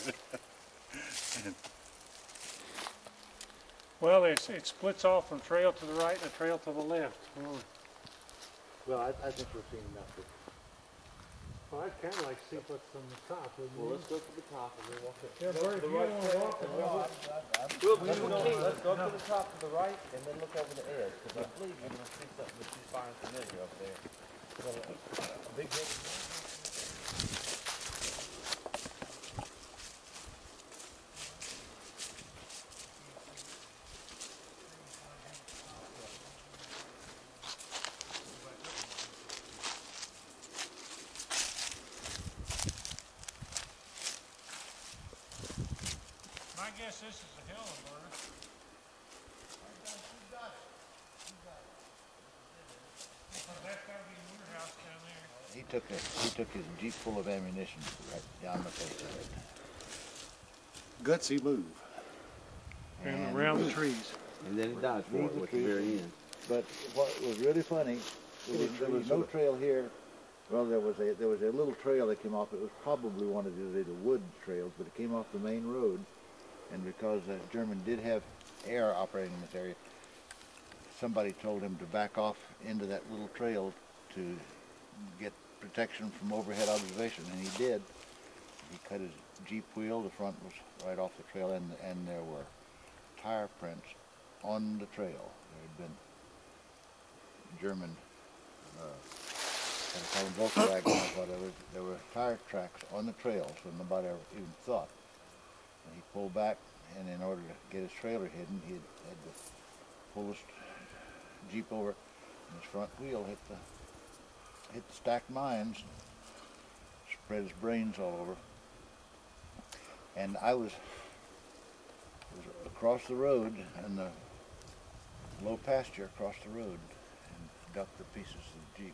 Well, it splits off from trail to the right and a trail to the left. Well, I think we're seeing enough. Well, I'd kind of like to see what's on the top. Well, let's go to the top and then walk up. Yeah, Bert, if you want to walk it, Let's go to the top to the right and then look over the edge, because I believe you're going to see something that you find familiar up there. A big head. I guess this is a hill inverter. That's got to be Motor House down there. He took his Jeep full of ammunition right down the face of it. Gutsy move. And around the trees. And then he died for it at the very end. But what was really funny, there was no trail here. Well, there was a little trail that came off. It was probably one of the wood trails, but it came off the main road. And because the German did have air operating in this area, somebody told him to back off into that little trail to get protection from overhead observation, and he did. He cut his Jeep wheel. The front was right off the trail, and there were tire prints on the trail. There had been German, I call them Volkswagen or whatever. There were tire tracks on the trail, so nobody ever even thought. And he pulled back, and in order to get his trailer hidden, he had to pull his Jeep over, and his front wheel hit the stacked mines, spread his brains all over. And I was across the road in the low pasture across the road and got the pieces of the Jeep.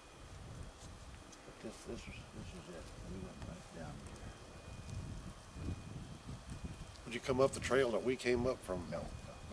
But this is it. We went right down here. Would you come up the trail that we came up from? No.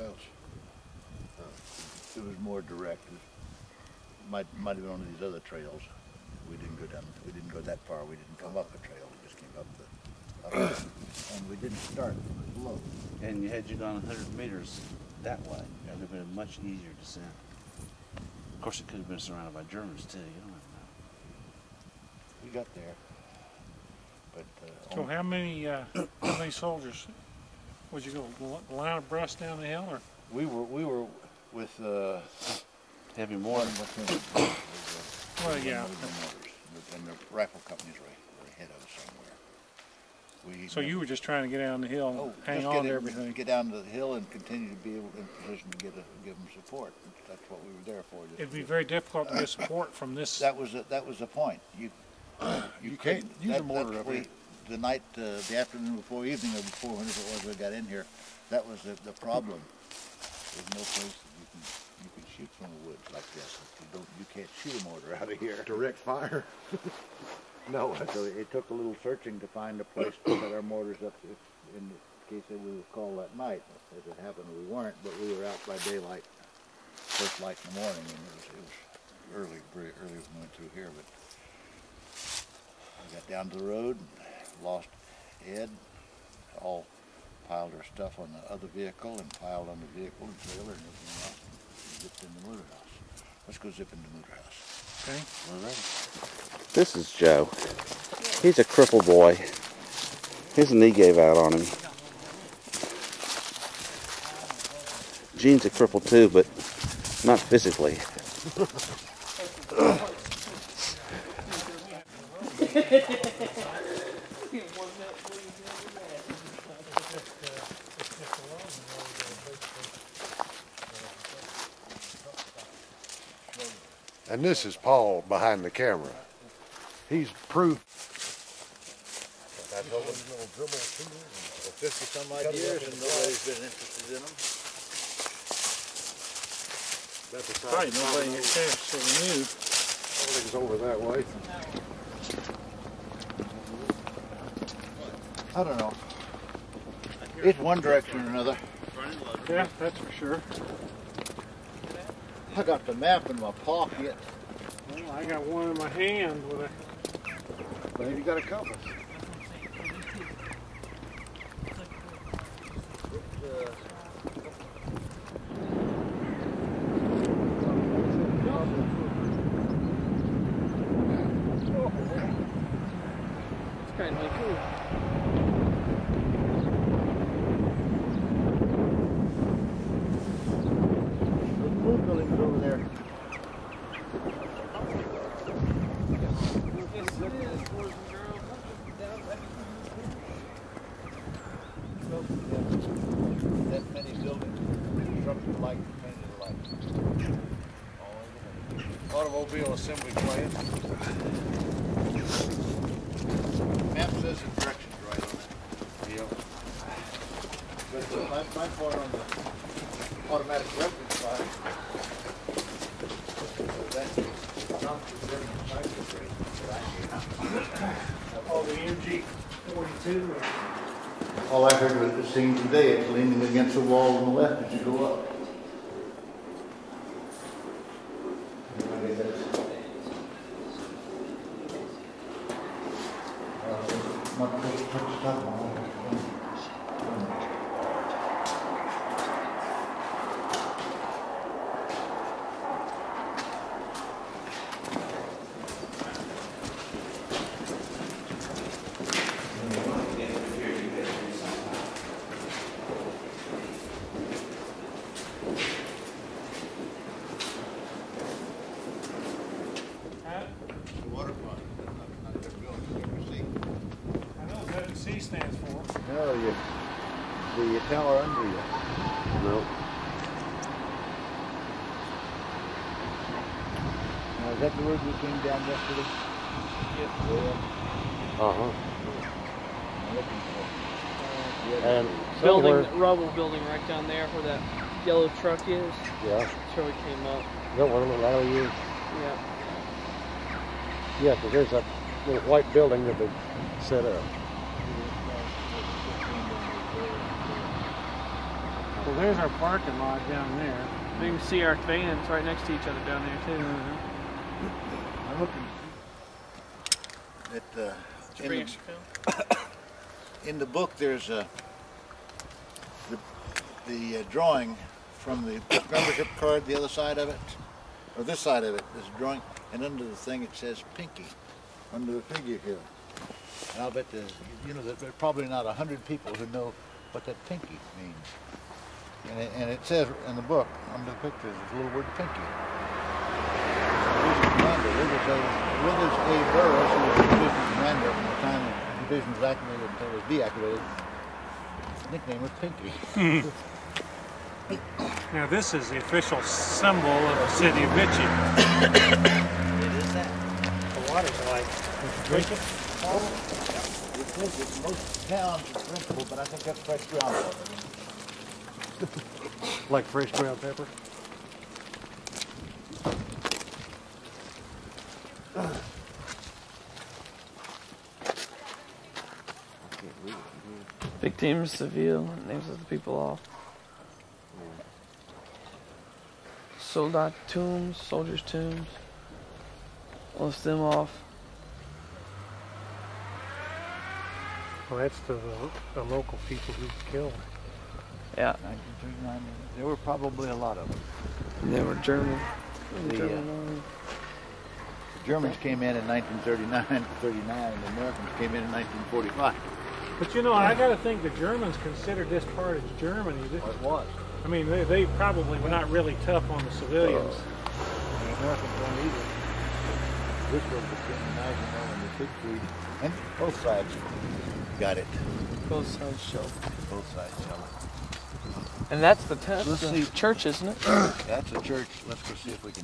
It was more direct. It might have been one of these other trails. We didn't go down. We didn't go that far. We didn't come up the trail. We just came up and we didn't start. It was low. And had you gone 100 meters that way, it would have been a much easier descent. Of course, it could have been surrounded by Germans too. You don't even know. We got there. But So how many soldiers Was you go line of brush down the hill, or? We were with Heavy mortar. Well, yeah. And the rifle companies were ahead of us somewhere. So you were just trying to get down the hill and hang on to everything. Get down to the hill and continue to be able in position to give them support. That's what we were there for. It'd be very difficult to get support from this. That was the point. You can't use a mortar up here. The night, the afternoon before, evening of before, whenever it was we got in here, that was the problem. There's no place that you can shoot from the woods like this. You can't shoot a mortar out of here. Direct fire? No. So it took a little searching to find a place to put our mortars up in case we were called that night. As it happened, we weren't, but we were out by daylight, first light in the morning, and it was early, very early when we went through here. But we got down to the road, lost Ed, all piled our stuff on the other vehicle and piled on the vehicle and trailer and everything else, and zipped in the motor house. Let's go zip in the motor house. Okay. We're ready. This is Joe. He's a cripple boy. His knee gave out on him. Gene's a cripple too, but not physically. And this is Paul behind the camera. He's proof. I've held them for 50 some odd years and nobody's been interested in them. Probably nobody actually knew. Everything's over that way. I don't know. It's one direction or another. Yeah, that's for sure. I got the map in my pocket. Well, I got one in my hand with a... Maybe you got a compass. It's kind of cool. The blue building's over there. That many buildings, construction alike, painted alike. Automobile assembly plant. Map says the directions right on it. Yep. But my part on the automatic reference side, that's not the German cycle rate. Oh, the MG 42. All I heard was singing today, it's leaning against the wall on the left as you go up. C stands for? No, the tower under you. No. Now, is that the road we came down yesterday? Uh-huh. I'm looking for. And Building, somewhere, rubble building right down there where that yellow truck is. yeah, That's where we came up. that where the little alley is. Yeah. Yeah, because there's that little white building that they set up. Well, there's our parking lot down there. You can see our vans right next to each other down there too. I'm looking at Did you bring extra film? in the book. There's the drawing from the membership card. The other side of it, or this side of it, is a drawing, and under the thing it says Pinky, under the figure here. And I'll bet there's, there's probably not 100 people who know what that pinky means. And it says in the book, under the pictures, there's a little word pinky. Commander, Withers A. Burroughs, who was the division commander from the time the division was activated until it was deactivated, his nickname was Pinky. Now this is the official symbol of the city of Bitche. It is that. The water's like, drink it? It says that most towns are drinkable, but I think that's fresh groundwater. Like fresh ground pepper? Big team Seville, names of the people off. Soldat tombs, soldiers' tombs. List them off. Well, that's the local people who killed. Yeah. 1939, there were probably a lot of them. They were German. The Germans came in 1939, and the Americans came in 1945. But you know, I got to think the Germans considered this part as Germany. It was. I mean, they probably were not really tough on the civilians. The Americans weren't either. This was between the and the Siegfried, and both sides got it. Both sides show. Both sides show it. And that's the church, isn't it? That's a church. Let's go see if we can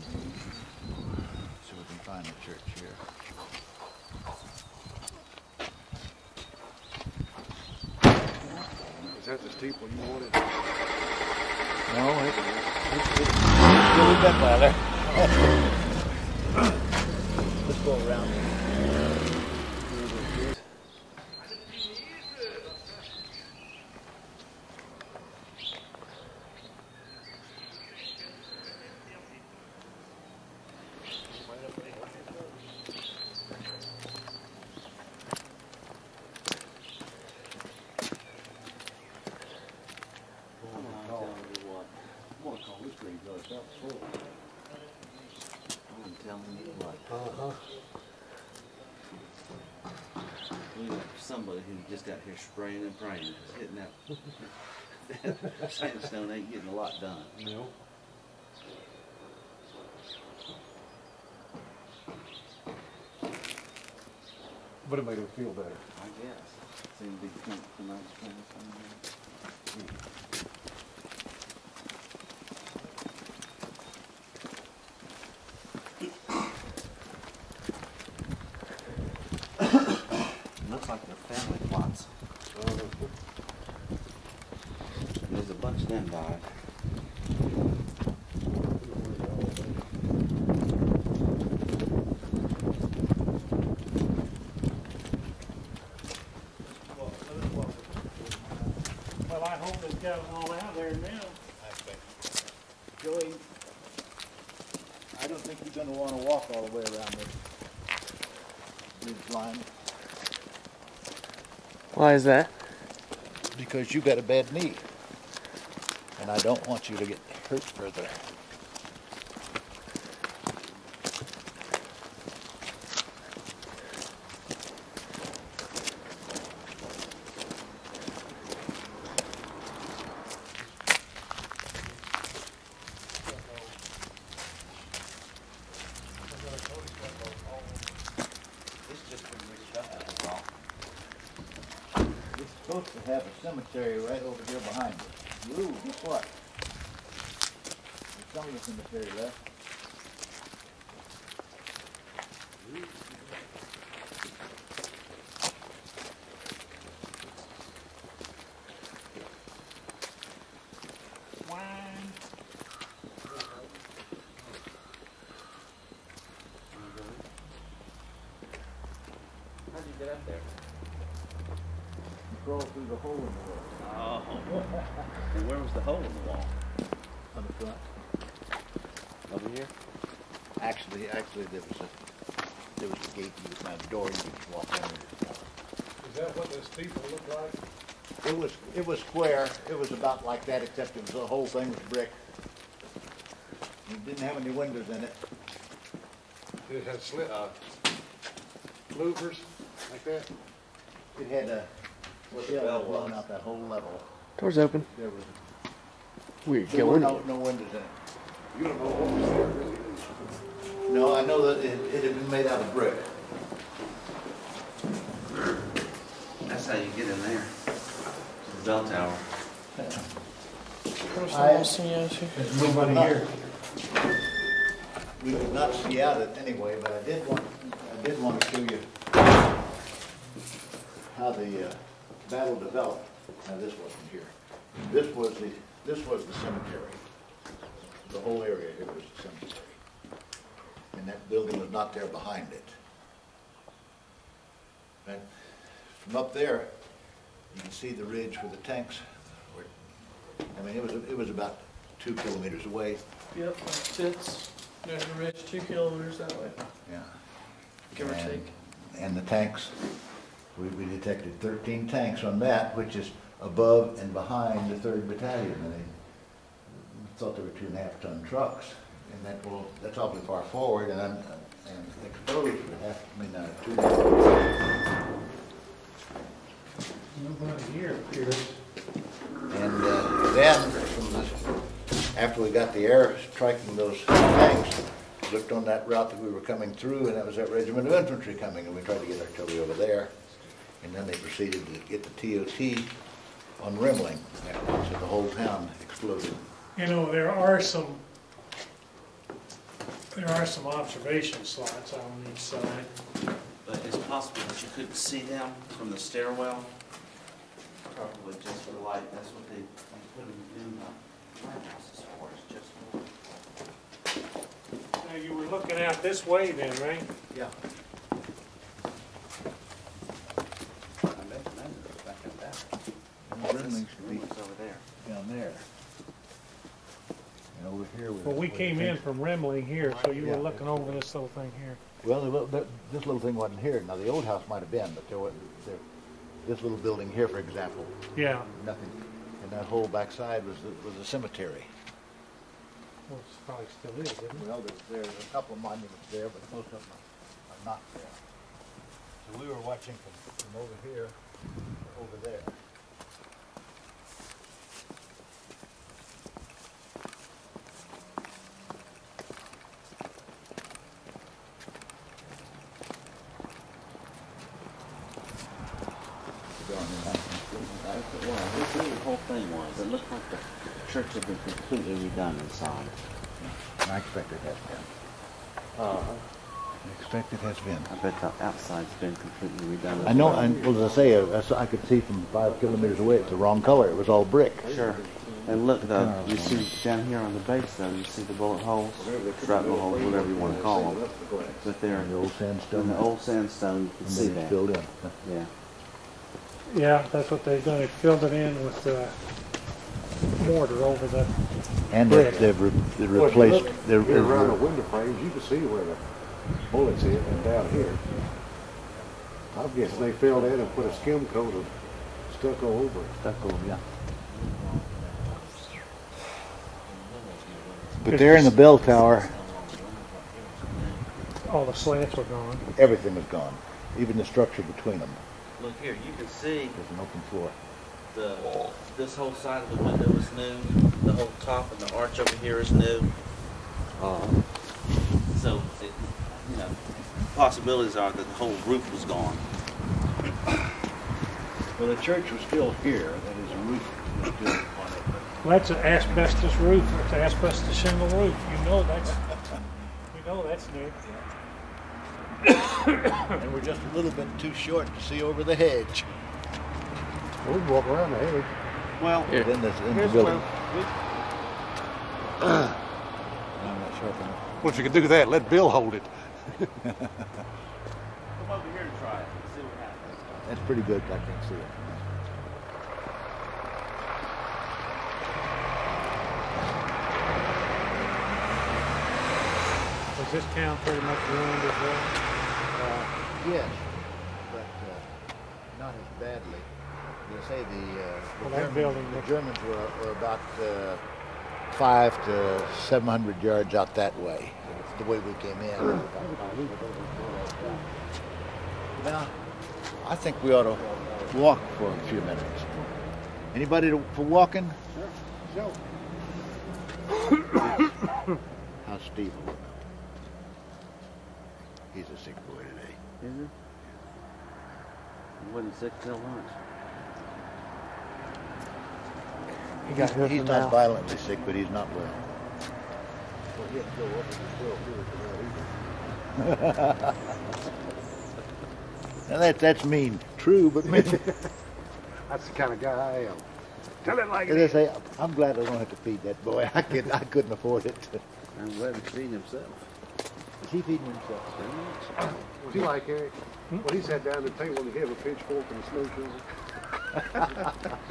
find the church here. Is that the steeple you wanted? No, it's really been by there. Let's go around. I'm telling you what. We got somebody who just got here spraying and praying, hitting that sandstone ain't getting a lot done. No. But it made him feel better. I guess. Seemed to be tonight's kind of thing. Looks like they're family plots. There's a bunch of them died. Well, I hope they've got them all out there now. Joey, I don't think you're going to want to walk all the way around this line. Why is that? Because you got a bad knee. And I don't want you to get hurt further. Supposed to have a cemetery right over here behind us. Ooh, guess what? There's some of the cemetery left. Wine. How'd you get up there? Crawl through the hole in the wall. Oh. And where was the hole in the wall? On the front. Over here? Actually, there was a gate. You could find a door. You could just walk under it. Is that what the steeple looked like? It was square. It was about like that, except the whole thing was brick. It didn't have any windows in it. It had louvers like that? It had a bell blown out that whole level. Door's open. There was, Weird. there were no windows in it. You don't know what was there, really. No, I know that it had been made out of brick. That's how you get in there. To the bell tower. There's nobody here. We could not see out it anyway, but I did want to show you how the battle developed. Now this wasn't here. This was the cemetery. The whole area here was the cemetery, and that building was not there behind it. And from up there, you can see the ridge where the tanks were. I mean, it was about 2 kilometers away. Yep, sits. There's the ridge 2 kilometers that way. Yeah. Give or take. And the tanks, we detected 13 tanks on that, which is above and behind the 3rd Battalion. And they thought they were 2.5-ton trucks, and that's awfully far forward, and exposed would have, 2. Nobody here, Pierce. And then, after we got the air striking those tanks, looked on that route that we were coming through, and that was that regiment of infantry coming, and we tried to get artillery over there. And then they proceeded to get the TOT on Rimling, so the whole town exploded. You know, there are some observation slots out on each side. But it's possible that you couldn't see them from the stairwell. Probably just for the light. That's what they put them in the lighthouses for. It's just for. Now, you were looking out this way then, right? Yeah. I bet back at that. Rimling should be It's over there. down there. And over here. Well, we came in from Rimling here, so you were Yeah. looking over this little thing here. Well, this little thing wasn't here. Now, the old house might have been, but this little building here, for example, Yeah. nothing. And that whole backside was a cemetery. Well, it probably still is, isn't it? Well, there's a couple of monuments there, but most of them are not there. So we were watching from over here to over there. The whole thing was, it looked like the church had been completely redone inside. I expect it has been. I expect it has been. I bet the outside's been completely redone. I know, and well, as I say, I could see from 5 kilometers away, it's the wrong color. It was all brick. Sure. And look, though, you see down here on the base, though, you see the bullet holes, shrapnel holes, whatever you want to call them. But they're The old sandstone. in the old sandstone, you can see And then that. it's filled in. Yeah. Yeah, that's what they've done. They filled it in with mortar over the And brick. they've replaced. Here around the window frames, you can see where the bullets hit and down here. I guess they filled in and put a skim coat of stucco over it. Stucco, yeah. But there in the bell tower, All the slants were gone. everything was gone, even the structure between them. Look here, you can see There's an open floor. this whole side of the window is new. The whole top and the arch over here is new. So, possibilities are that the whole roof was gone. Well, the church was still here. That is, the roof was still on it. Well, that's an asbestos roof. It's an asbestos shingle roof. You know that's new. And we're just a little bit too short to see over the hedge. We'd walk around the hedge. Well, Then there's in the here's building. where I'm not sure if I'm... Well, if you could do that, let Bill hold it. come over here and try it. See what happens. That's pretty good. I can't see it. Was this town pretty much ruined as well? Yes, but not as badly. They say the Germans were about 500 to 700 yards out that way. The way we came in. Now, I think we ought to walk for a few minutes. Anybody for walking? Sure. How's Steve? He's a sick boy today. Is he? He wasn't sick till lunch. He's not violently sick, but he's not well. Well, he had to go up and 12 here tonight. Now that's mean. True, but mean. That's the kind of guy I am. Tell it like it As I is. say, I'm glad I don't have to feed that boy. I couldn't afford it. I'm glad he's feeding himself. Is he feeding himself? Was he like Eric? When he sat down at the table and he had a pitchfork and a snowshoe?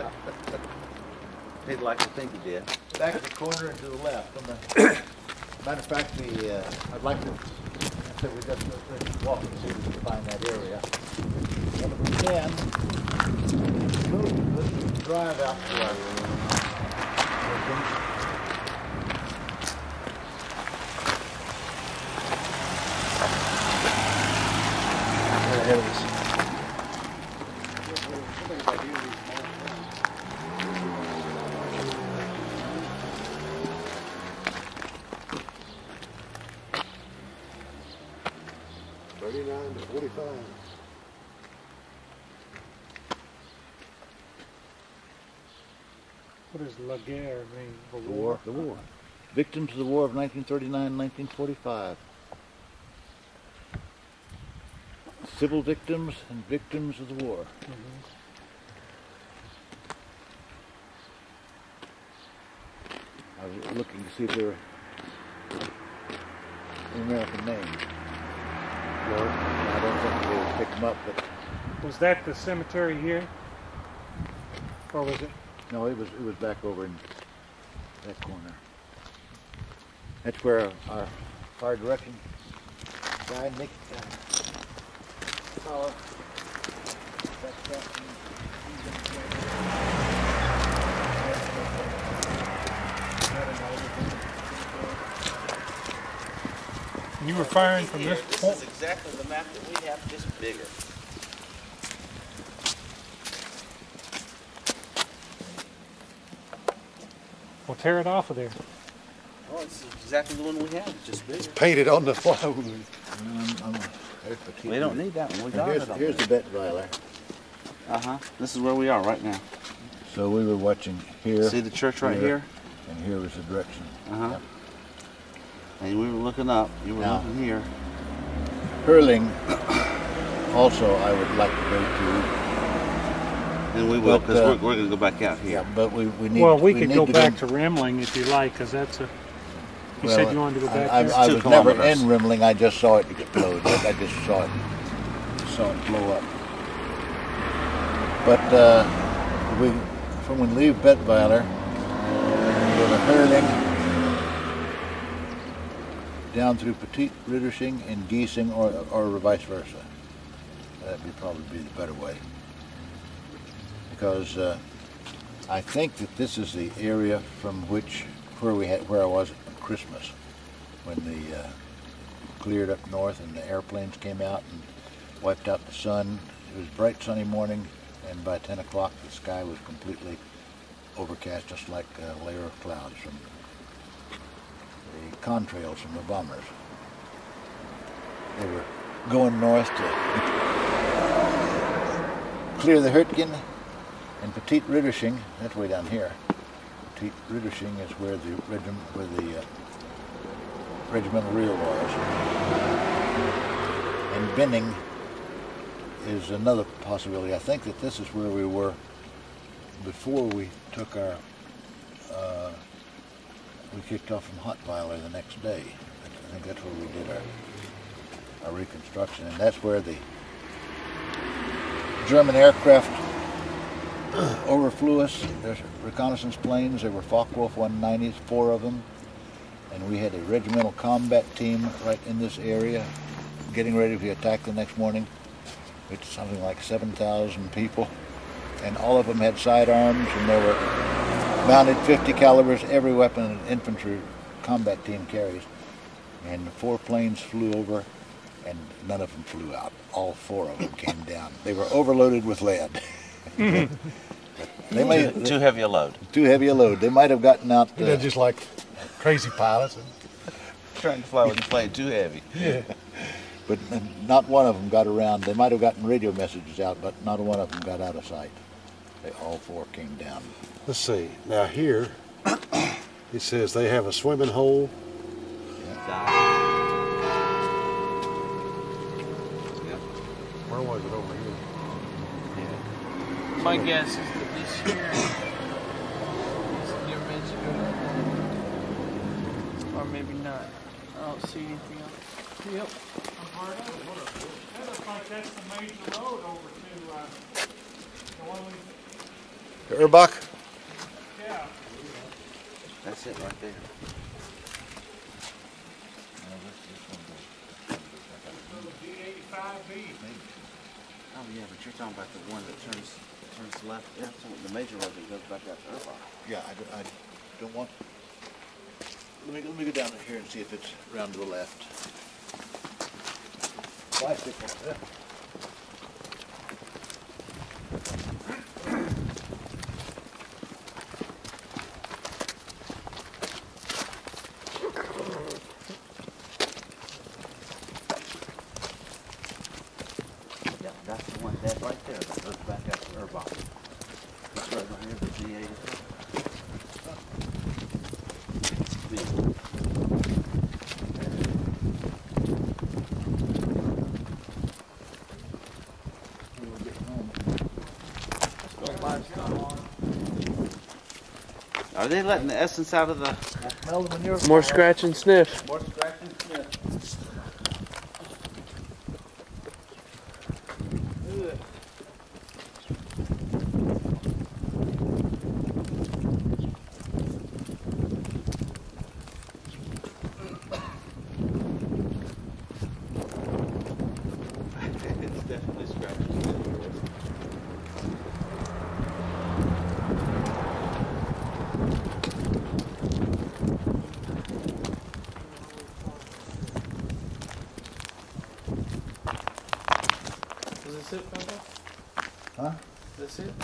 He'd like to think he did. Back to the corner and to the left. Matter of fact, I'd like to say we just let's walk and see if we can find that area. And if we can, let's drive out to our ahead of us. 39 to 45. What does la guerre mean? The war. The war. Victims of the War of 1939-1945. Civil victims and victims of the war. I was looking to see if there were American names. Well, I don't think they would pick them up, but Was that the cemetery here? Or was it? no, it was back over in that corner. That's where our fire direction guy, Nick, Fowler, You were firing from this This point? is exactly the map that we have, just bigger. Well, tear it off of there. Oh, it's exactly the one we have, just bigger. Painted on the plywood. We don't need that one. We got it on here's the Betweiler. Uh-huh. This is where we are right now. So we were watching here. See the church right here? And here was the direction. Uh-huh. Yep. And we were looking up. You were Now. looking here. Hurling, also I would like to go to. And we will, But, because we're going to go back out here. Yeah, but we need. Well, we could need go to back to Remling if you like, because that's a. You well, said you wanted to go back I, there? I It's was 2 never kilometers. in Rimling. I just saw it explode. I just saw it blow up. But from when we leave Betweiler, go to Hurling, down through Petit Rittersing and Giesing, or vice versa. That'd probably be the better way. Because I think that this is the area from where I was at Christmas, when the cleared up north and the airplanes came out and wiped out the sun. It was a bright sunny morning, and by 10 o'clock the sky was completely overcast, just like a layer of clouds from the contrails from the bombers. They were going north to clear the Hurtgen and Petit Rittersing. That's way down here. Petit Rittersing is where the regimental reel was, and Benning is another possibility. I think that this is where we were before we took our. We kicked off from Hotweiler the next day. I think that's where we did our reconstruction, and that's where the German aircraft overflew us. There's reconnaissance planes. There were Focke-Wulf 190s, 4 of them, and we had a regimental combat team right in this area, getting ready to attack the next morning. It's something like 7,000 people, and all of them had sidearms, and they were mounted 50 calibers, every weapon an infantry combat team carries. And 4 planes flew over, and none of them flew out. All 4 of them came down. They were overloaded with lead. They may Too heavy a load. too heavy a load. They might have gotten out. They're just like crazy pilots. Trying to fly with the plane too heavy. Yeah. But not one of them got around. They might have gotten radio messages out, but not one of them got out of sight. They all four came down. Let's see. Now here, it says they have a swimming hole. Where was it over here? My guess is that this here is near Mexico. Or maybe not. I don't see anything else. Yep. That looks like that's the major road over to the one we. The Urbach? Yeah. That's it right there. WWII. Oh yeah, but you're talking about the one that turns left. Yeah, the major road that goes back out to Urbach. Yeah, I don't want. Let me go down here and see if it's round to the left. Bicycle. Yeah. Yeah, that's the one dead right there that goes back out to Urbach. That's right over here, the G8. Are they letting the essence out of the... More scratch and sniff. More scratch and sniff. It's definitely scratching and sniff. Is this it, Papa? Huh? That's it?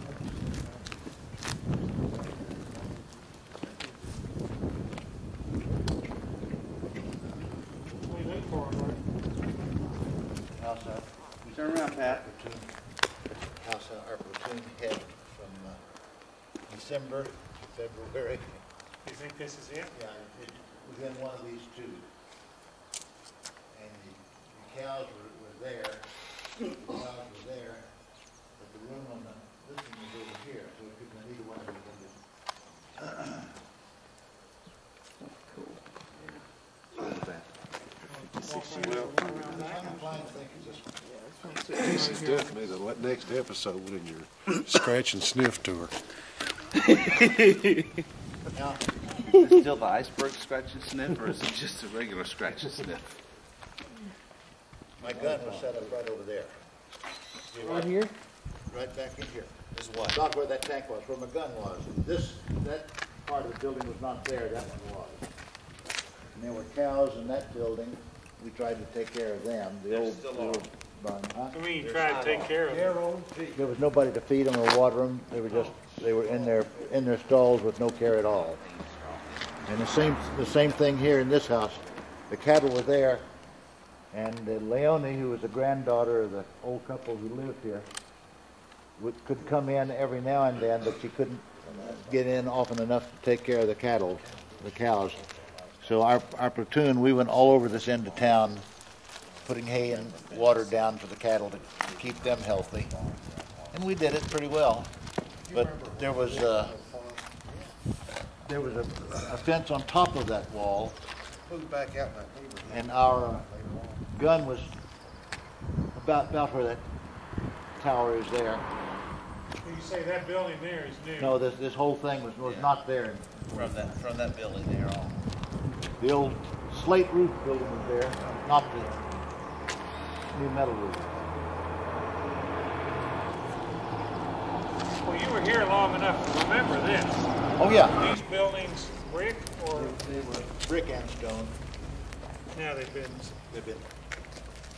We look for it, right? House out. Turn around, Pat. House out. Our platoon head from December to February. You think this is it? Yeah, within one of these two. And the cows were there. The cows were there, but the room on this one was over here, so it could have been either one of them. This is definitely the next episode in your scratch and sniff tour. Now, Is it still the iceberg scratch and sniff, or is it just a regular scratch and sniff? my gun was set up right over there. Right here? Right back in here. Is what? Not where that tank was, where my gun was. That part of the building was not there, that one was. And there were cows in that building. We tried to take care of them. The old barn, huh? I mean, you try to take care of it. There was nobody to feed them or water them. They were in their stalls with no care at all. And the same thing here in this house. The cattle were there, and Leonie, who was the granddaughter of the old couple who lived here, could come in every now and then, but she couldn't get in often enough to take care of the cattle, the cows. So our platoon, we went all over this end of town, putting hay and water down for the cattle to keep them healthy. And we did it pretty well. But there was a fence on top of that wall, and our gun was about where that tower is there. You say that building there is new. No, this whole thing was not there. From that building there on. The old slate roof building was there, not the new metal roof. Well, you were here long enough to remember this. Oh yeah, These buildings, brick or they were brick and stone. now they've been.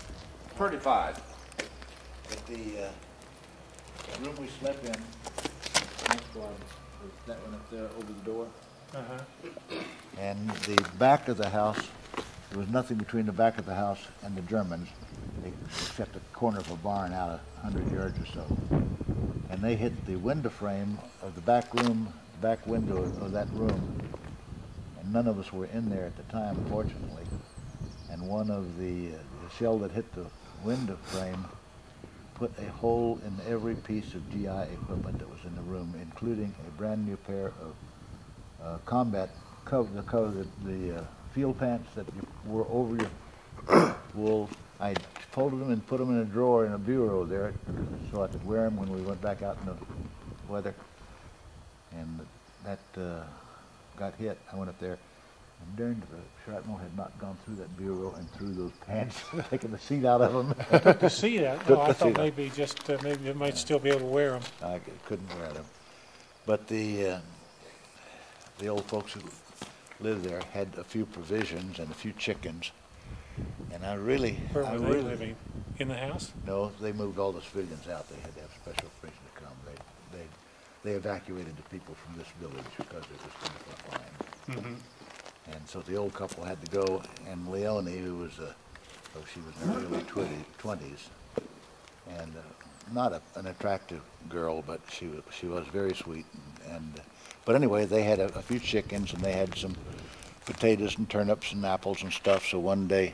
Pretty fine. But the room we slept in Next one is that one up there over the door. Uh-huh. And the back of the house, there was nothing between the back of the house and the Germans, except the corner of a barn out 100 yards or so. And they hit the window frame of the back room, the back window of that room. And none of us were in there at the time, fortunately. And one of the shell that hit the window frame put a hole in every piece of GI equipment that was in the room, including a brand new pair of combat the field pants that you wore over your wool. I folded them and put them in a drawer in a bureau there so I could wear them when we went back out in the weather. And that got hit. I went up there, and darn, the shrapnel had not gone through that bureau and through those pants, taking the seat out of them. Took the seat out? No, I thought maybe just maybe you might still be able to wear them. I couldn't wear them. But the old folks who lived there had a few provisions and a few chickens. And I really... Where were they living? In the house? No, they moved all the civilians out. They had to have special permission to come. They evacuated the people from this village because it was too much flying. Mm-hmm. And so the old couple had to go, and Leonie, who was, she was in her early 20s, and not an attractive girl, but she was very sweet. But anyway, they had a few chickens, and they had some potatoes and turnips and apples and stuff. So one day,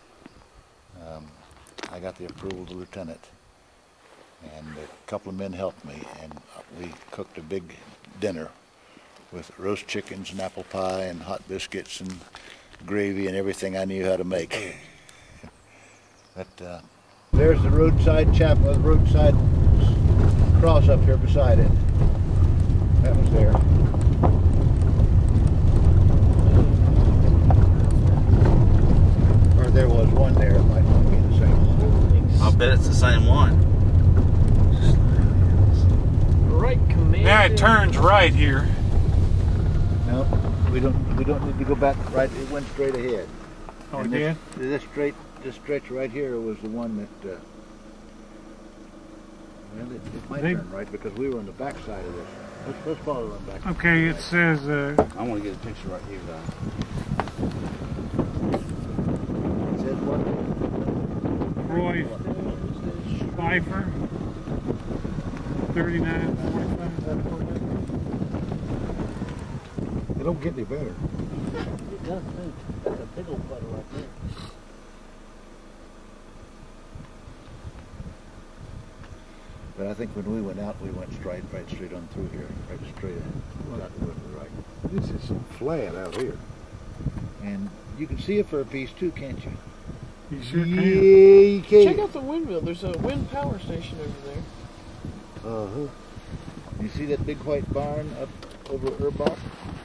I got the approval of the lieutenant, and a couple of men helped me, and we cooked a big dinner with roast chickens and apple pie and hot biscuits and gravy and everything I knew how to make. But there's the roadside roadside cross up here beside it. That was there. Or there was one there. It might not be the same one. I'll bet it's the same one. Right command. Yeah, it turns right here. No, we don't need to go back. Right, it went straight ahead. Oh, and it did? This stretch right here was the one that. Well, it might turn right because we were on the back side of this. Let's follow them back. Okay, it says. I want to get a picture right here, though. It says what? Roy Pfeiffer, 3945. It don't get any better. It does too. That's a big old puddle right there. But I think when we went out, we went right straight on through here, right straight out to the right. This is some flat out here. And you can see it for a piece too, can't you? You sure can. Yeah, you can. Check out the windmill. There's a wind power station over there. Uh-huh. You see that big white barn up over Urbach?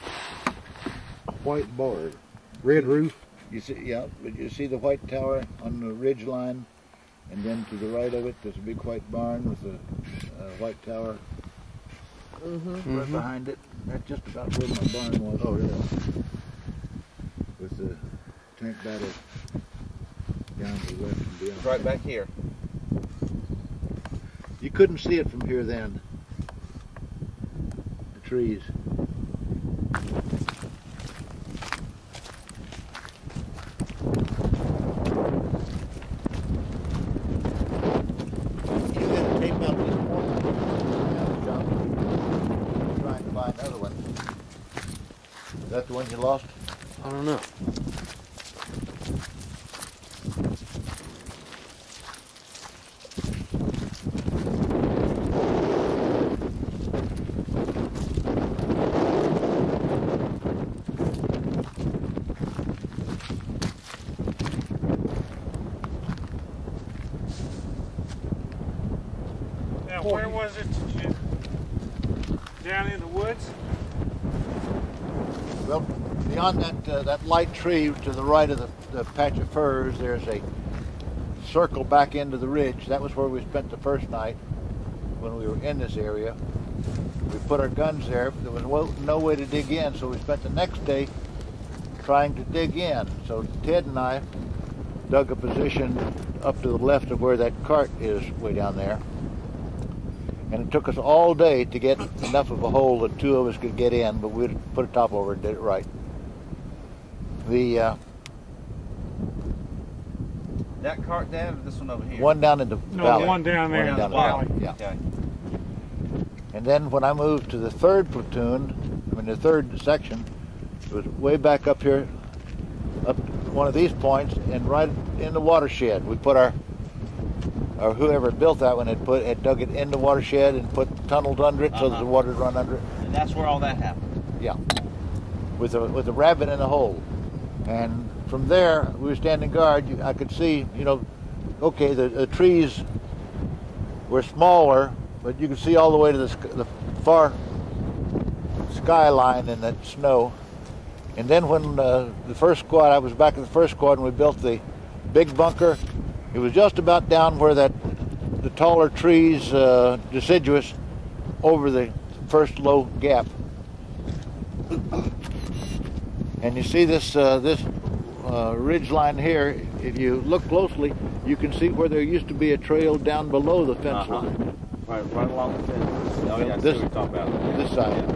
White barn. Red roof. You see, yeah, but you see the white tower on the ridge line, and then to the right of it, there's a big white barn with a white tower right behind it. That's just about where my barn was. Oh, yeah. With the tank battle down to the west and beyond. Right back here. You couldn't see it from here then. The trees. Is that the one you lost? I don't know. Now, where was it? Down in the woods? Well, beyond that light tree to the right of the patch of firs, there's a circle back into the ridge. That was where we spent the first night when we were in this area. We put our guns there. There was no way to dig in, so we spent the next day trying to dig in. So Ted and I dug a position up to the left of where that cart is, way down there. And it took us all day to get enough of a hole that two of us could get in, but we put a top over and did it right. The that cart down, or this one over here? one down in the No, valley. the one down there in the valley. Yeah. Okay. And then when I moved to the third platoon, I mean the third section, it was way back up here, up one of these points, and right in the watershed. We put our whoever built that one had dug it in the watershed and put tunnels under it so that the water would run under it. And that's where all that happened? Yeah. With a rabbit in a hole. And from there, we were standing guard. I could see, you know, okay, the trees were smaller, but you could see all the way to the far skyline in that snow. And then when the first squad, I was back in the first squad, and we built the big bunker. It was just about down where the taller trees, deciduous, over the first low gap. And you see this ridge line here. If you look closely, you can see where there used to be a trail down below the fence line. Right along the fence. Oh yeah, This- I see what you're talking about. This side.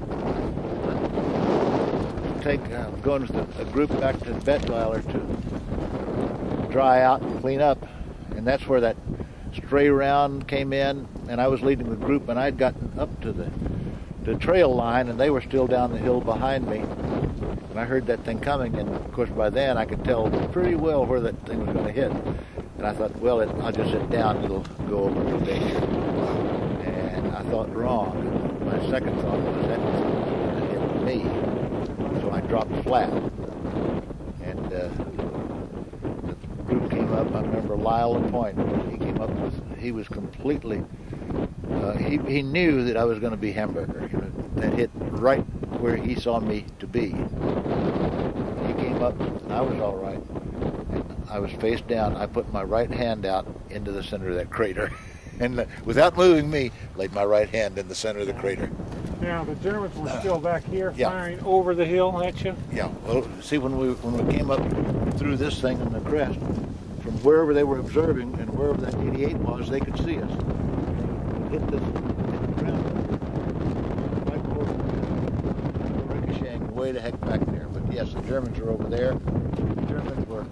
Going with a group back to Bitche to dry out and clean up, and that's where that stray round came in. And I was leading the group, and I'd gotten up to the trail line, and they were still down the hill behind me. And I heard that thing coming, and of course by then I could tell pretty well where that thing was going to hit. And I thought, well, I'll just sit down, it'll go over the danger. And I thought wrong. My second thought was that was going to hit me. So I dropped flat. And the group came up. I remember Lyle Lapointe. He came up he was completely, he knew that I was going to be hamburger. That hit right where he saw me to be. He came up, and I was all right. And I was face down. I put my right hand out into the center of that crater. And without moving me, laid my right hand in the center of the crater. Yeah, the Germans were still back here Yeah. firing over the hill at you. Yeah, well, see, when we came up through this thing in the crest, from wherever they were observing and wherever that 88 was, they could see us. Hit the ground right below the ricocheting way the heck back there. But yes, the Germans were over there. The Germans were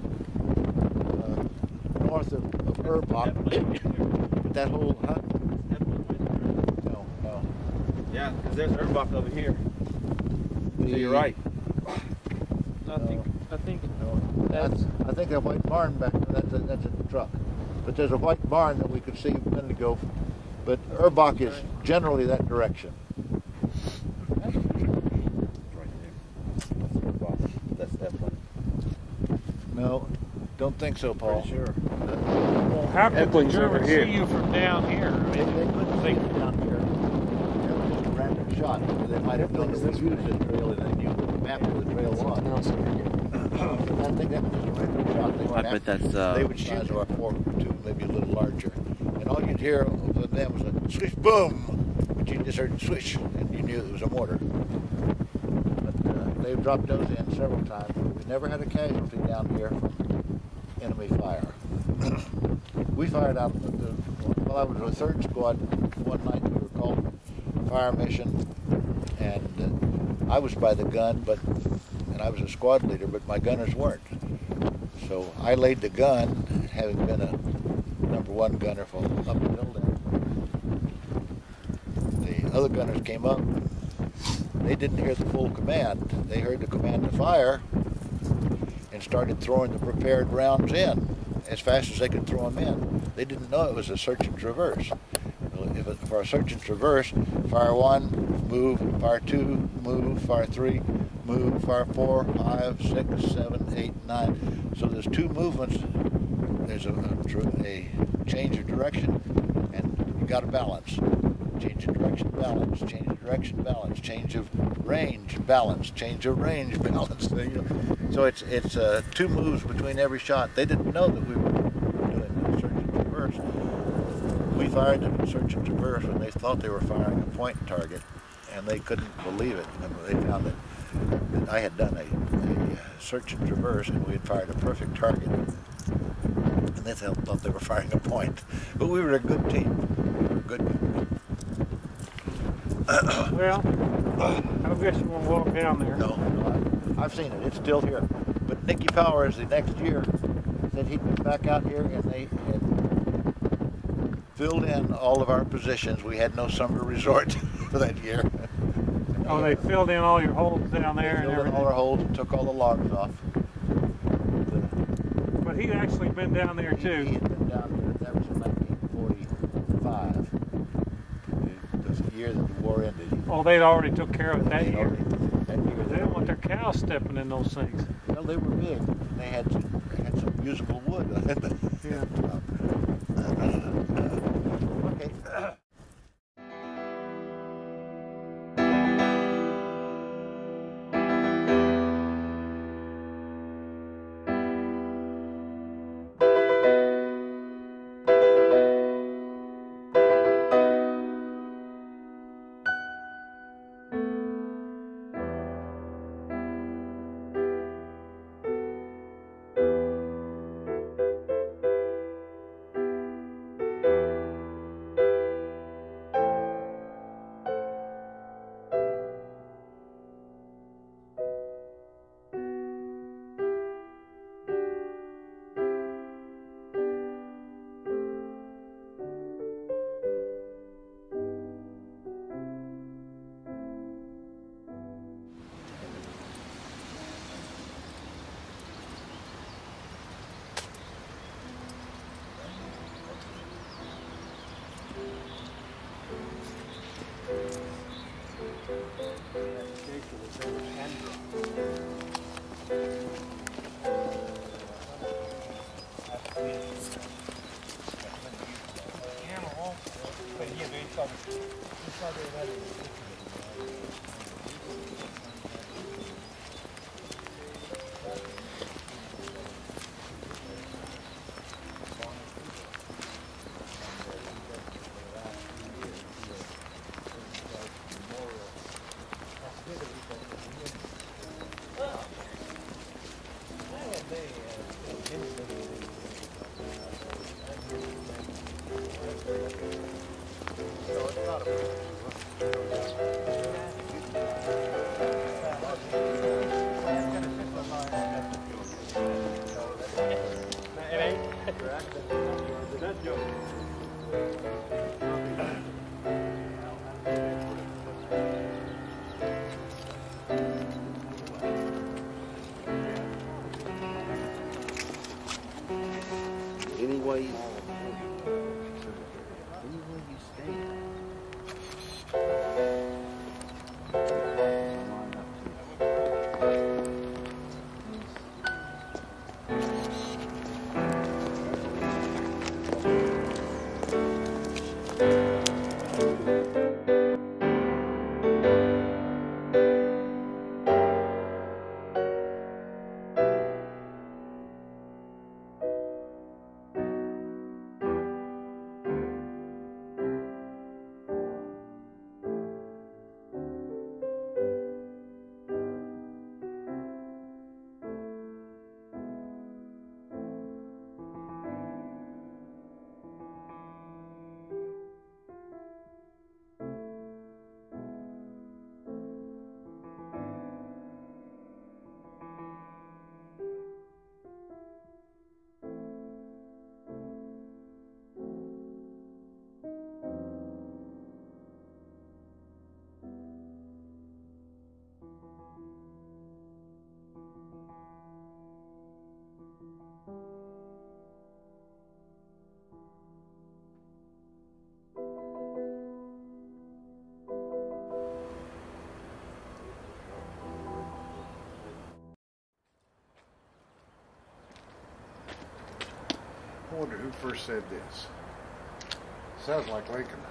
north of Erbach. That whole hut. No. Yeah, because there's Erbach over here. So you're right. I think I think that white barn back there, that's a truck. But there's a white barn that we could see a minute ago. But Erbach is generally that direction. Right there. That's Erbach. That's Evelyn. No, don't think so, Paul. Pretty sure. Well, how could the Evelyn's over Germans here. see you from down here? I They mean, couldn't see it down here. That was just a random shot. They might have known that we used this trail and they knew what the map of the trail was. I think that was just a random shot. I bet that's They would shoot size of our 4 platoon, maybe a little larger. And all you'd hear of them was a swish, boom! But you just heard swish, and you knew it was a mortar. But they've dropped those in several times. We never had a casualty down here from enemy fire. We fired out, while I was with the 3rd Squad, one night we were called fire mission, and I was by the gun, and I was a squad leader, but my gunners weren't. So I laid the gun, having been a #1 gunner for up until then. The other gunners came up. They didn't hear the full command. They heard the command to fire and started throwing the prepared rounds in as fast as they could throw them in. They didn't know it was a search and traverse. For a search and traverse, fire 1, move, fire 2, move, fire 3, move, fire 4, 5, 6, 7, 8, 9. So there's 2 movements. There's a change of direction, and you got to balance. Change of direction, balance. Change of direction, balance. Change of range, balance. Change of range, balance. So it's 2 moves between every shot. They didn't know that we were doing the search and traverse. We fired the search and traverse when they thought they were firing a point target, and they couldn't believe it. And they found that I had done a search and traverse, and we had fired a perfect target. And they thought they were firing a point. But we were a good team. We were a good Well, I don't guess you want to walk down there. No, I've seen it. It's still here. But Nicky Powers, the next year, said he'd been back out here and they had filled in all of our positions. We had no summer resort for that year. Oh, they filled in all your holes down there and filled in everything. all our holes and took all the logs off. But he'd actually been down there He too. had been down there. That was in 1945, the year that the war ended. Oh, they'd already took care of it that year. That year They didn't want their cows stepping in those things. well, they were big. They had some usable wood on it. Yeah. Okay. Anyway, you stand. I wonder who first said this. Sounds like Lincoln.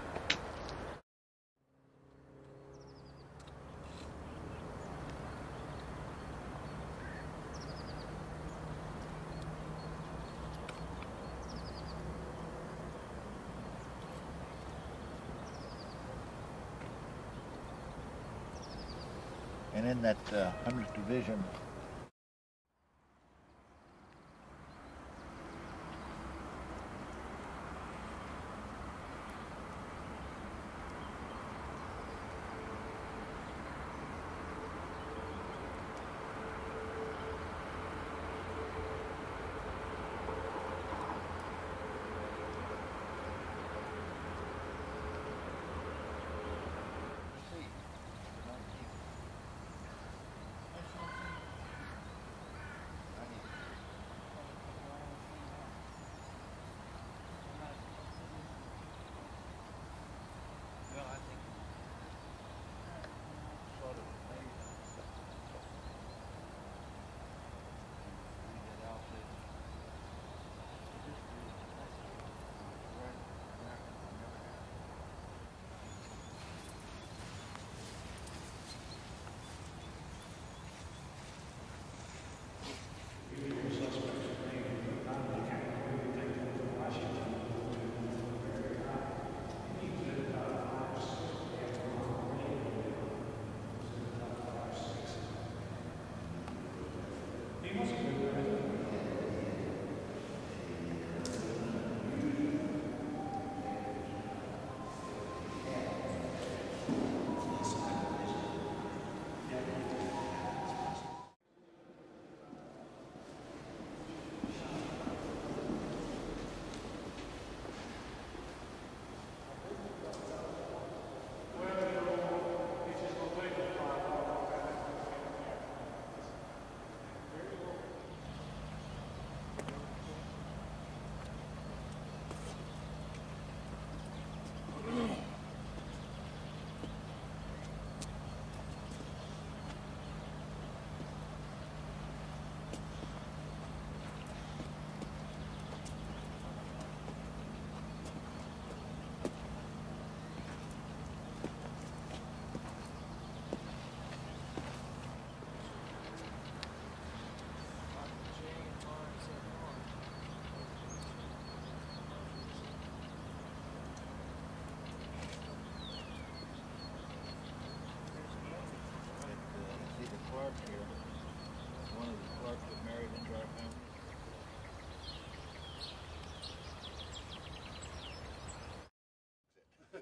And in that 100th Division,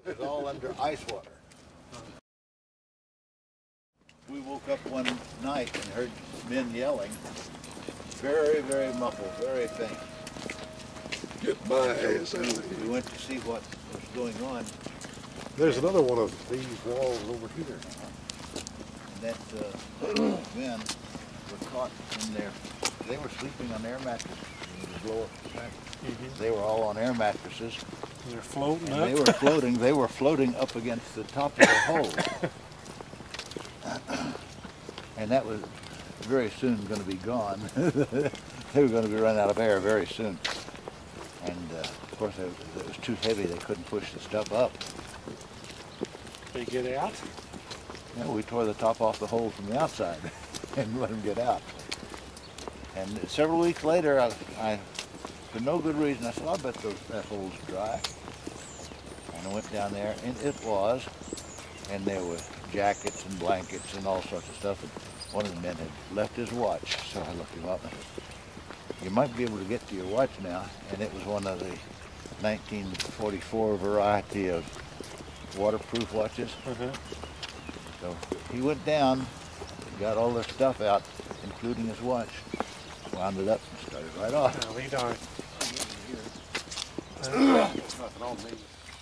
It was all under ice water. We woke up one night and heard men yelling, very, very muffled, very faint. Get my ass out of here. We went to see what was going on. There's another one of these walls over here. And that men were caught in there. They were sleeping on air mattresses. Blow up the mattress. They were all on air mattresses. They're floating and up. They were floating up against the top of the hole. And that was very soon going to be gone. They were going to be run out of air very soon. And of course it was too heavy. They couldn't push the stuff up. They get out? Yeah, we tore the top off the hole from the outside and let them get out. And several weeks later, I for no good reason, I said, I bet that hole's dry. And I went down there, and it was. And there were jackets and blankets and all sorts of stuff. And one of the men had left his watch, so I looked him up and said, you might be able to get to your watch now. And it was one of the 1944 variety of waterproof watches. So he went down, got all their stuff out, including his watch, wound it up and started right off. No, he died. There's nothing on me.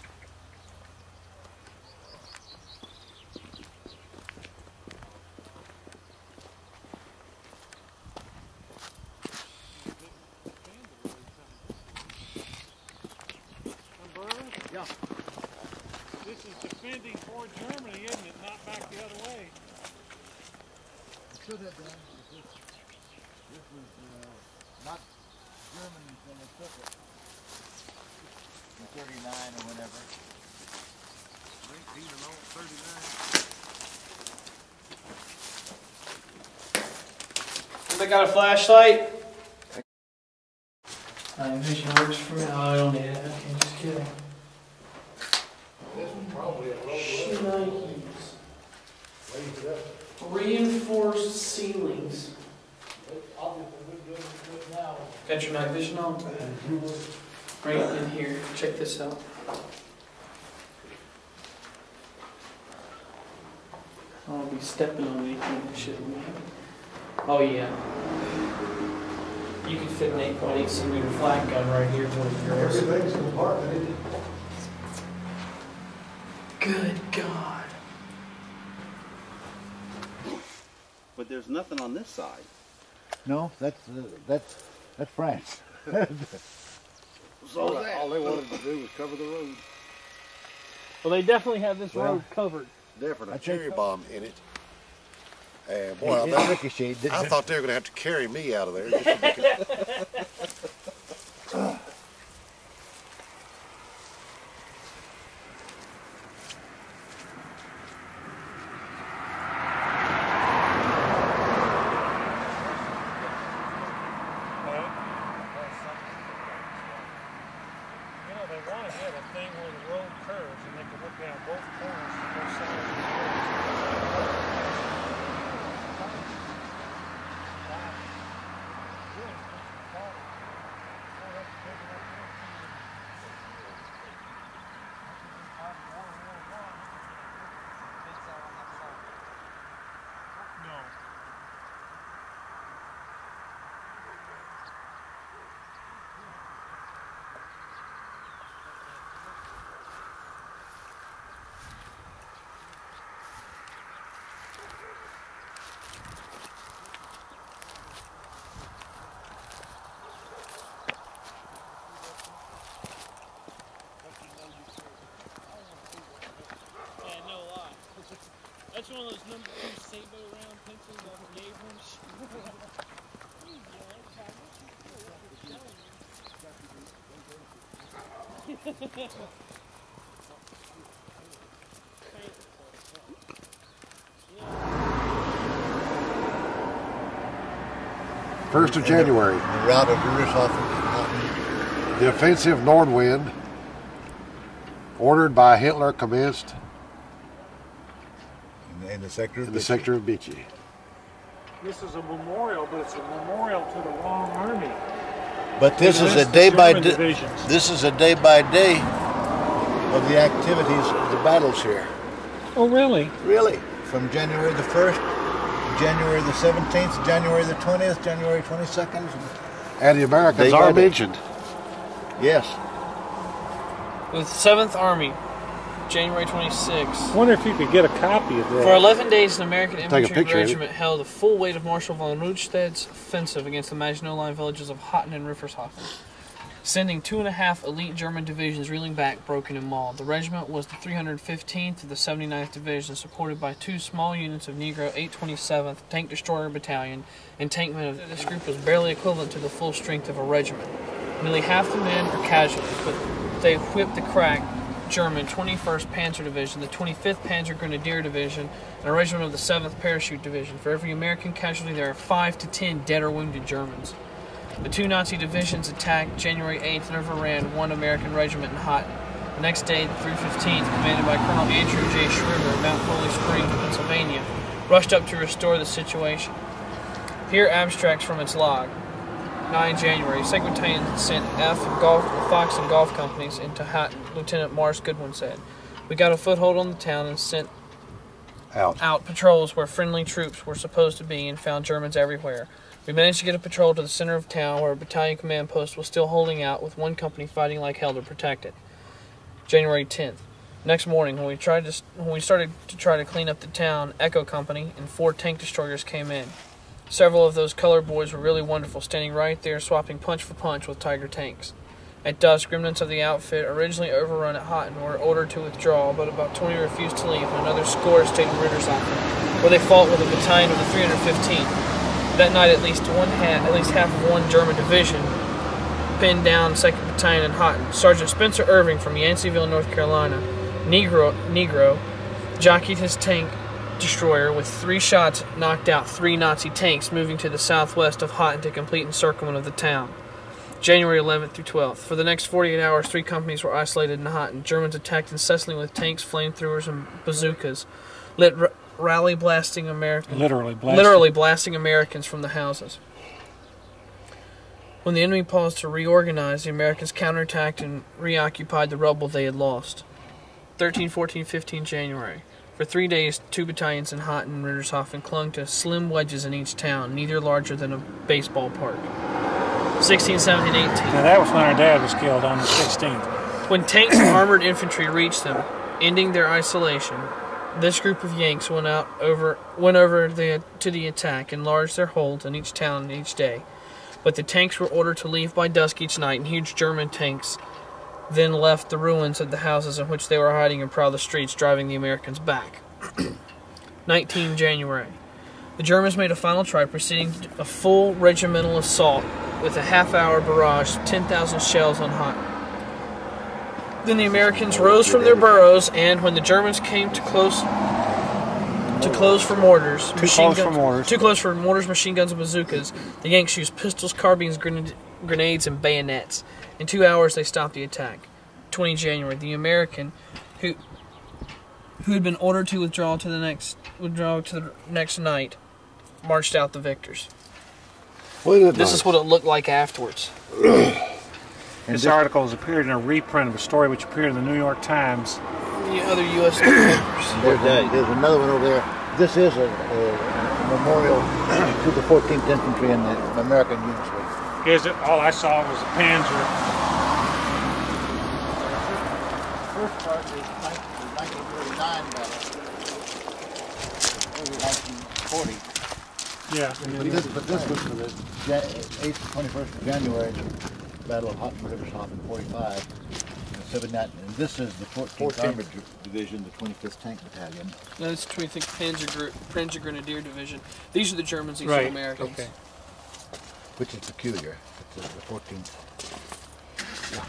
Yeah. This is defending for Germany, isn't it? Not back the other way. It should have been. This was not German until they took it in 39 or whenever. Peter Long, 39. They got a flashlight? Night vision works for me. Oh, I don't need it. Okay, just kidding. This was probably a road. Reinforced ceilings. Got your night vision on? Bring it in here. Check this out. I'll be stepping on anything that shouldn't be. Oh yeah. You could fit an 8.8 centimeter flat gun right here to yours. Everything's compartmented. Good God. But there's nothing on this side. No, that's France. So all they wanted to do was cover the road. Well, they definitely have this road covered. Definitely a cherry bomb in it. And boy, It ricocheted, didn't I it? thought they were going to have to carry me out of there. They want to have a thing where the road curves and they can look down both corners to both sides of the No. That's one of those number 2 Sabo round pencils off of Abrams. First of January. The route of Ruhrhofen. The offensive Nordwind, ordered by Hitler, commenced In the sector of in the sector of Bitche. This is a memorial, but it's a memorial to the wrong army. But this is a That's the day by German day. divisions. This is a day by day of the activities of the battles here. Oh, really? Really? From January the 1st, January the 17th, January the 20th, January 22nd. And the Americans are mentioned. Yes. With 7th Army, January 26th. I wonder if you could get a copy of that. For 11 days, an American Take a infantry picture of it. regiment held the full weight of Marshal von Rundstedt's offensive against the Maginot Line villages of Hotten and Riffershofen, sending 2.5 elite German divisions reeling back, broken and mauled. The regiment was the 315th of the 79th Division, supported by 2 small units of Negro 827th Tank Destroyer Battalion and tankmen. This group was barely equivalent to the full strength of a regiment. Nearly half the men are casualties, but they whipped the crack German 21st Panzer Division, the 25th Panzer Grenadier Division, and a regiment of the 7th Parachute Division. For every American casualty, there are 5 to 10 dead or wounded Germans. The 2 Nazi divisions attacked January 8th and overran 1 American regiment in Hotten. The next day, the 315th, commanded by Colonel Andrew J. Schriver of Mount Holy Springs, Pennsylvania, rushed up to restore the situation. Here abstracts from its log. 9 January, 2nd Battalion sent Fox and Golf Companies into Hotten. Lieutenant Morris Goodwin said, "We got a foothold on the town and sent out patrols where friendly troops were supposed to be and found Germans everywhere. We managed to get a patrol to the center of town where a battalion command post was still holding out with 1 company fighting like hell to protect it." January 10th. Next morning, when we started to try to clean up the town, Echo Company and 4 tank destroyers came in. Several of those colored boys were really wonderful, standing right there swapping punch for punch with Tiger tanks. At dusk, remnants of the outfit, originally overrun at Hotten, were ordered to withdraw, but about 20 refused to leave, and another score stayed in Rittershofen, where they fought with a battalion of the 315th. That night, at least half of 1 German division pinned down 2nd Battalion in Hotten. Sergeant Spencer Irving from Yanceyville, North Carolina, Negro, jockeyed his tank destroyer with 3 shots, knocked out 3 Nazi tanks, moving to the southwest of Hotten to complete encirclement of the town. January 11th through 12th. For the next 48 hours, 3 companies were isolated in Hotten. Germans attacked incessantly with tanks, flamethrowers, and bazookas, literally blasting Americans from the houses. When the enemy paused to reorganize, the Americans counterattacked and reoccupied the rubble they had lost. 13, 14, 15 January. For 3 days, 2 battalions in Hotten and Rittershofen clung to slim wedges in each town, neither larger than a baseball park. 16, 17, 18. Now that was when our dad was killed on the 16th. When tanks and armored infantry reached them, ending their isolation, this group of Yanks went over to the attack, enlarged their holds in each town each day. But the tanks were ordered to leave by dusk each night, and huge German tanks then left the ruins of the houses in which they were hiding and prowled the streets, driving the Americans back. 19 January. The Germans made a final try, proceeding a full regimental assault with a half-hour barrage of 10,000 shells on Hotten. Then the Americans rose from their burrows, and when the Germans came too close for mortars, machine guns, and bazookas, the Yanks used pistols, carbines, grenades, and bayonets. In 2 hours, they stopped the attack. 20 January, the American, who had been ordered to withdraw to the next night, marched out the victors. This is what it looked like afterwards. This article has appeared in a reprint of a story which appeared in the New York Times. The other U.S. newspapers. There's another one over there. This is a memorial to the 14th Infantry and the American units. Here's it. All I saw was a Panzer. The first part is the 1939 battle. Over 1940. Yeah. But this was for the 8th to 21st of January, Battle of Hotten Rittershofen 45. And this is the 14th Armored Division, the 25th Tank Battalion. No, it's the 25th Panzer Grenadier Division. These are the Germans, these are the Americans. Okay. Which is peculiar. It's the 14th. Yeah.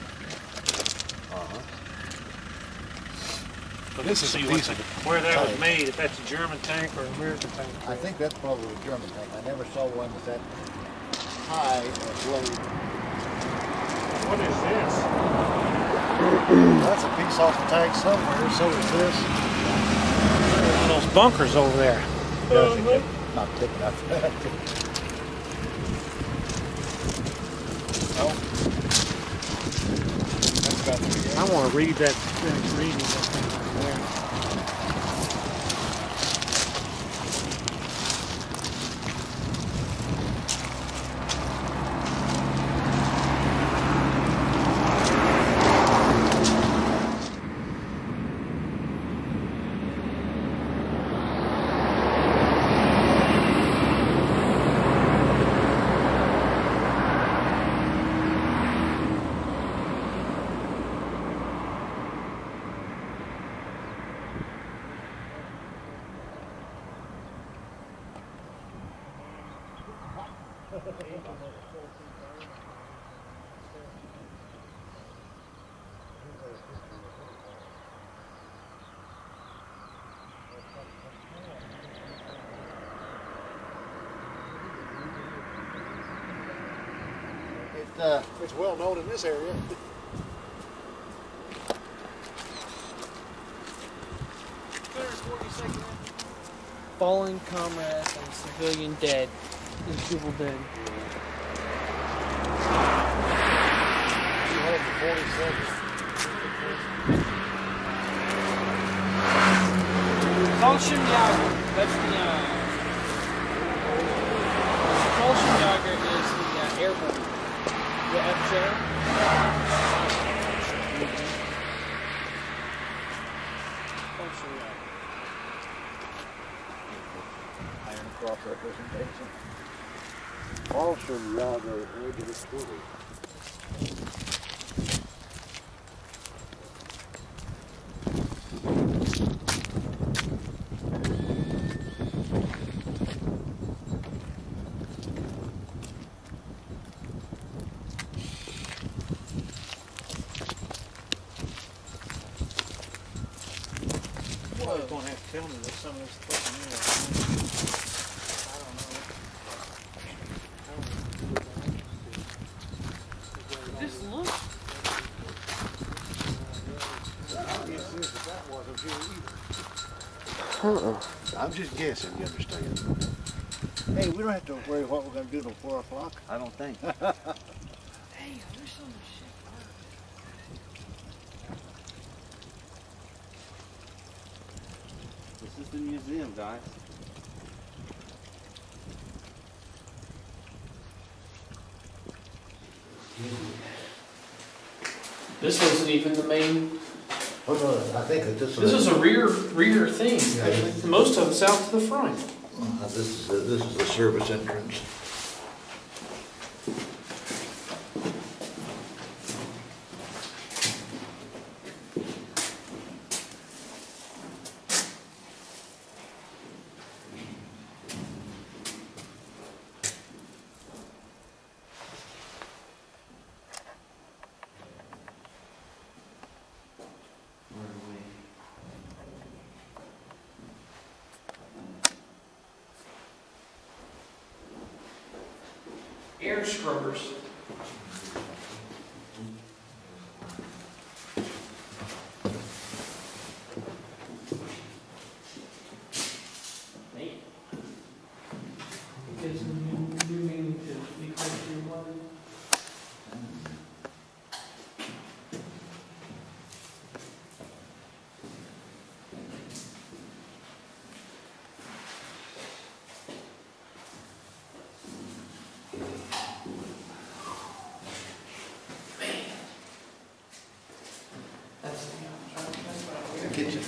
So this is where that was made, if that's a German tank or an American tank. I think that's probably a German tank. I never saw one with that high blade. What is this? That's a piece off the tank somewhere, so is this. One of those bunkers over there. Not thick enough. Oh. That's got I want to read that, finish reading that thing right there. It's well known in this area. Fallen comrades and civilian dead. And people dead. 247. Fallschirmjäger. That's the Fallschirmjäger is the airborne. The F-chair. Iron cross representation. Fallschirmjäger, regular quarter. Somebody's going to have to tell me that some of this fucking in. I don't know. This look. That wasn't here either. I'm just guessing, you understand. Hey, we don't have to worry what we're going to do till 4 o'clock. I don't think. Hey, I wish some of this shit worked. This is the museum, guys. This wasn't even the main. Oh, no, I think that this This was a rear thing. Yeah. Most of it's out to the front. This is the service entrance. Air scrubbers. Man. You guys do mean to be close to your water? Kitchen.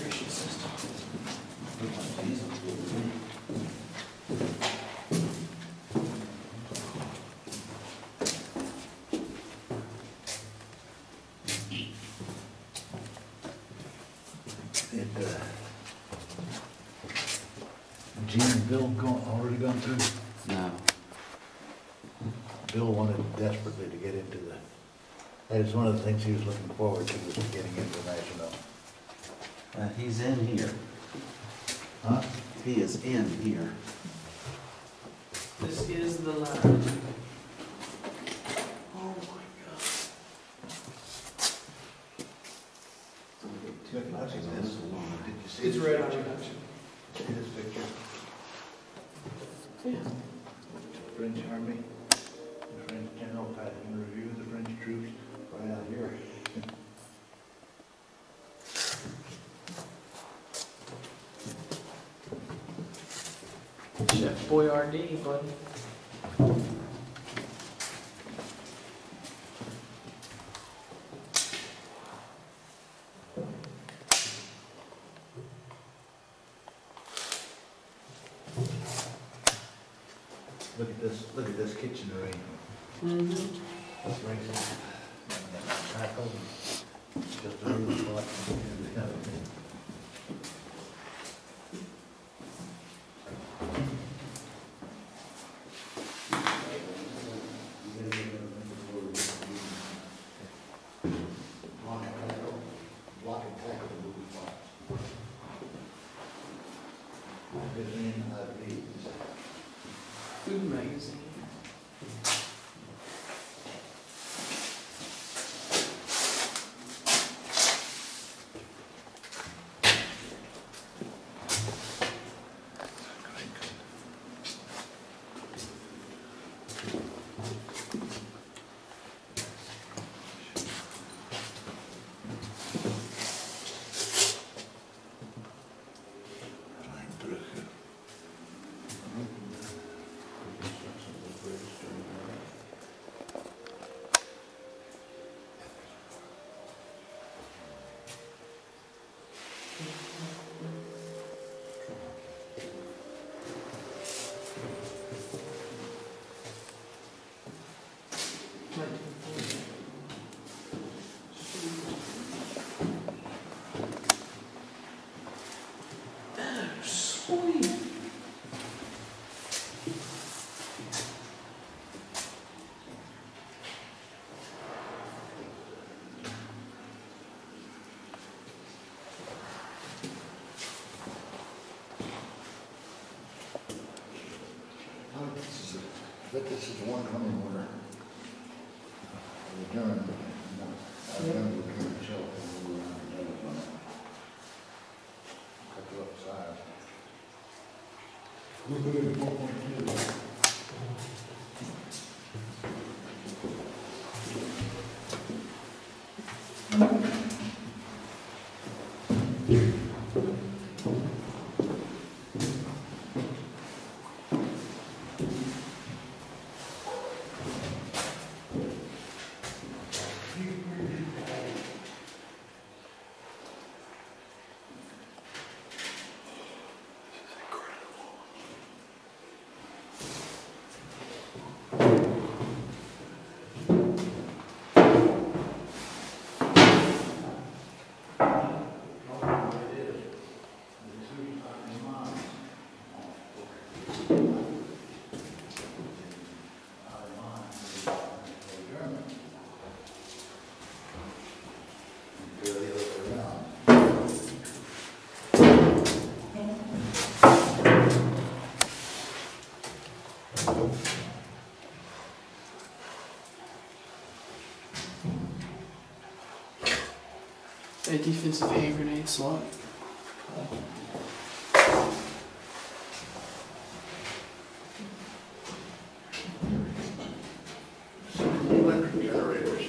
Gene and Bill already gone through? No. Bill wanted desperately to get into that is one of the things he was looking forward to, was getting into national. He's in here. Huh? He is in here. This is the line. Oh my God. Did you see It's this red on picture? you. See this picture? Yeah. French Army, the French General Patton review the French troops right out here. Boyardee, buddy. Look at this kitchen arrangement. That's right. Tackle, just a little spot. Block and tackle the movie spots. Food magazine. Sweet. But this is one coming order. The German, I remember the German shelf and we were on the other one. Cut it upside. Look at it, 4.2. A defensive hand grenade slot. Electric generators.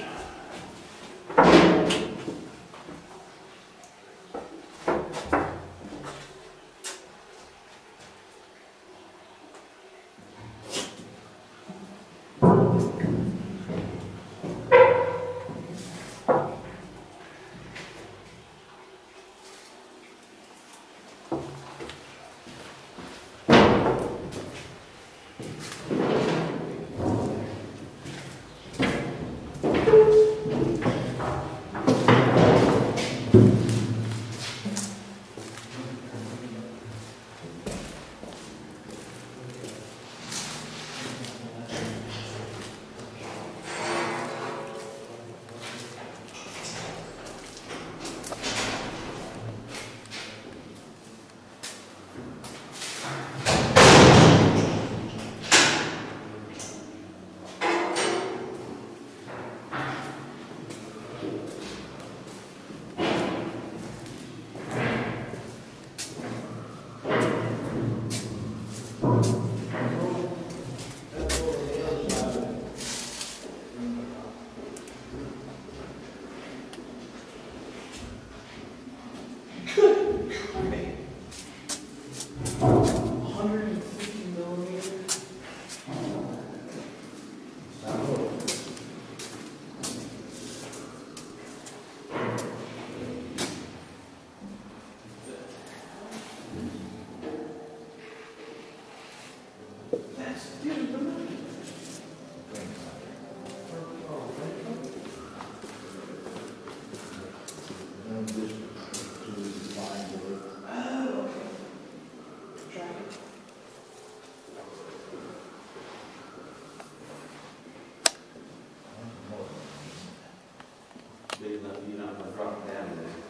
big enough, you're not gonna drop it down in there.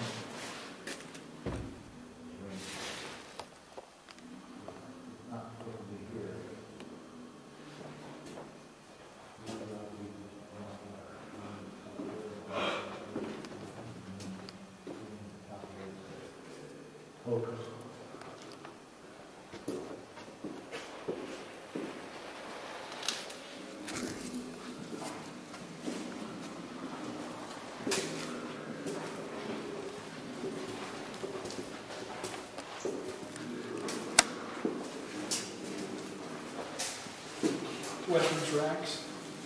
Weapons racks.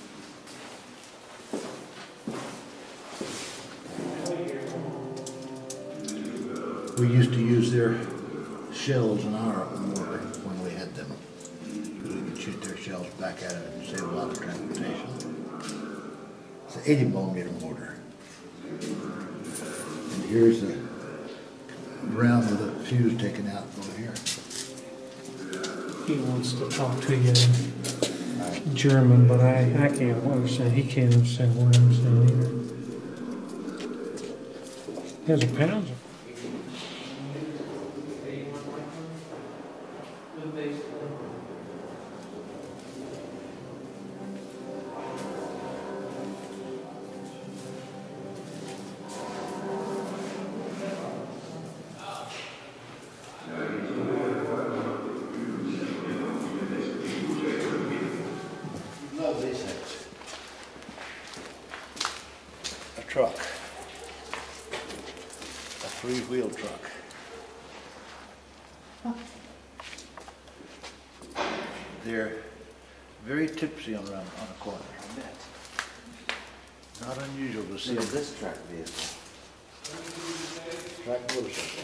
We used to use their shells in our mortar when we had them. We could shoot their shells back at it and save a lot of transportation. It's an 80 millimeter mortar. And here's a round with a fuse taken out over here. He wants to talk to you in German, but I can't understand. He can't understand what I'm saying either. He has a Panzer. Love these things. A truck. A three-wheel truck. They're very tipsy on a corner. Not unusual to see This track vehicle. track motorcycle.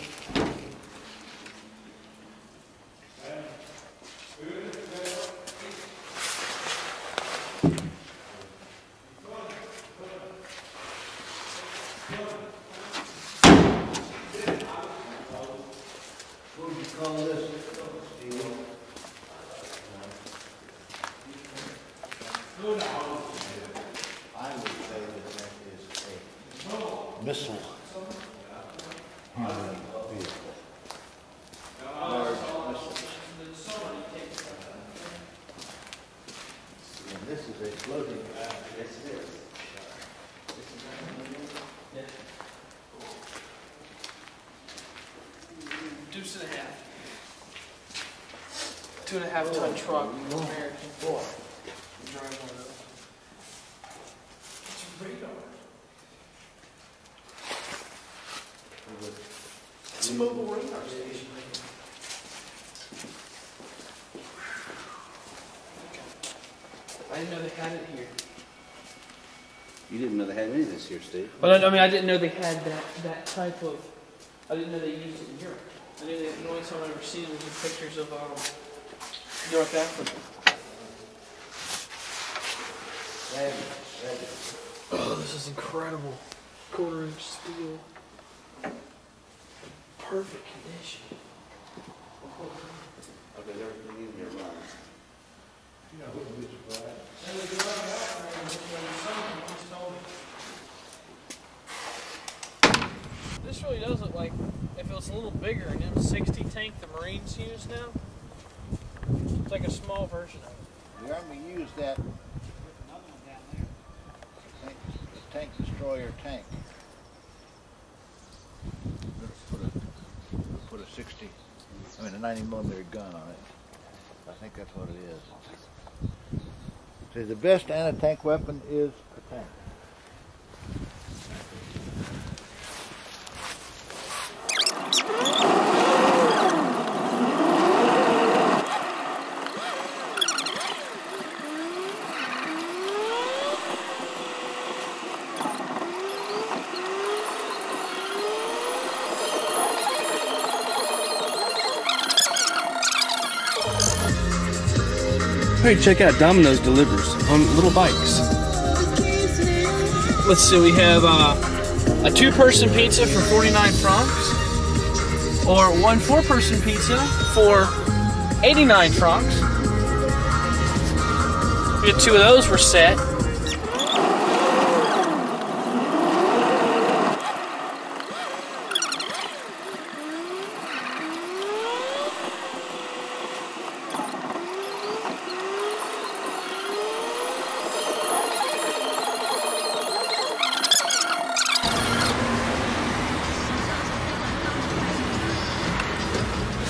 What would you call this, Steve? I would say that is a missile handling vehicle. Large missiles. And this is a floating. Yes, it is. Deuce and a half. 2.5 ton truck. American. Boy. Drive one of those. It's a radar. It's a mobile radar station. I didn't know they had it here. You didn't know they had any of this here, Steve. Well, I mean, I didn't know they had that type of. I didn't know they used it in Europe. I knew the only time I ever seen was in pictures of North Africa. Oh, this is incredible. 1/4-inch steel. Perfect condition. Okay, everything in here runs. This really does look like if it was a little bigger, an M60 tank the Marines use now. It's like a small version of it. The Army used that tank destroyer tank. Put a 60, a 90 millimeter gun on it. I think that's what it is. See, the best anti-tank weapon is a tank. Hey, check out Domino's delivers on little bikes. Let's see, we have a 2-person pizza for 49 francs, or 1 4-person pizza for 89 francs. We get 2 of those, we're set.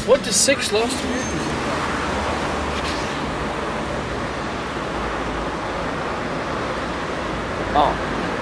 What does 6 lost to you? Oh.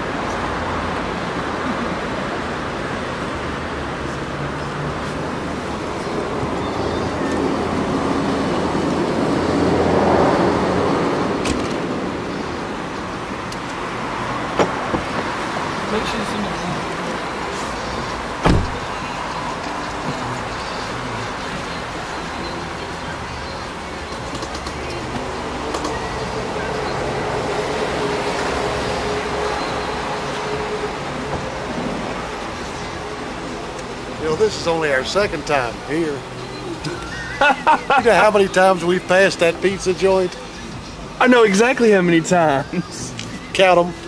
You know, this is only our second time here. You know how many times we've passed that pizza joint? I know exactly how many times. Count them.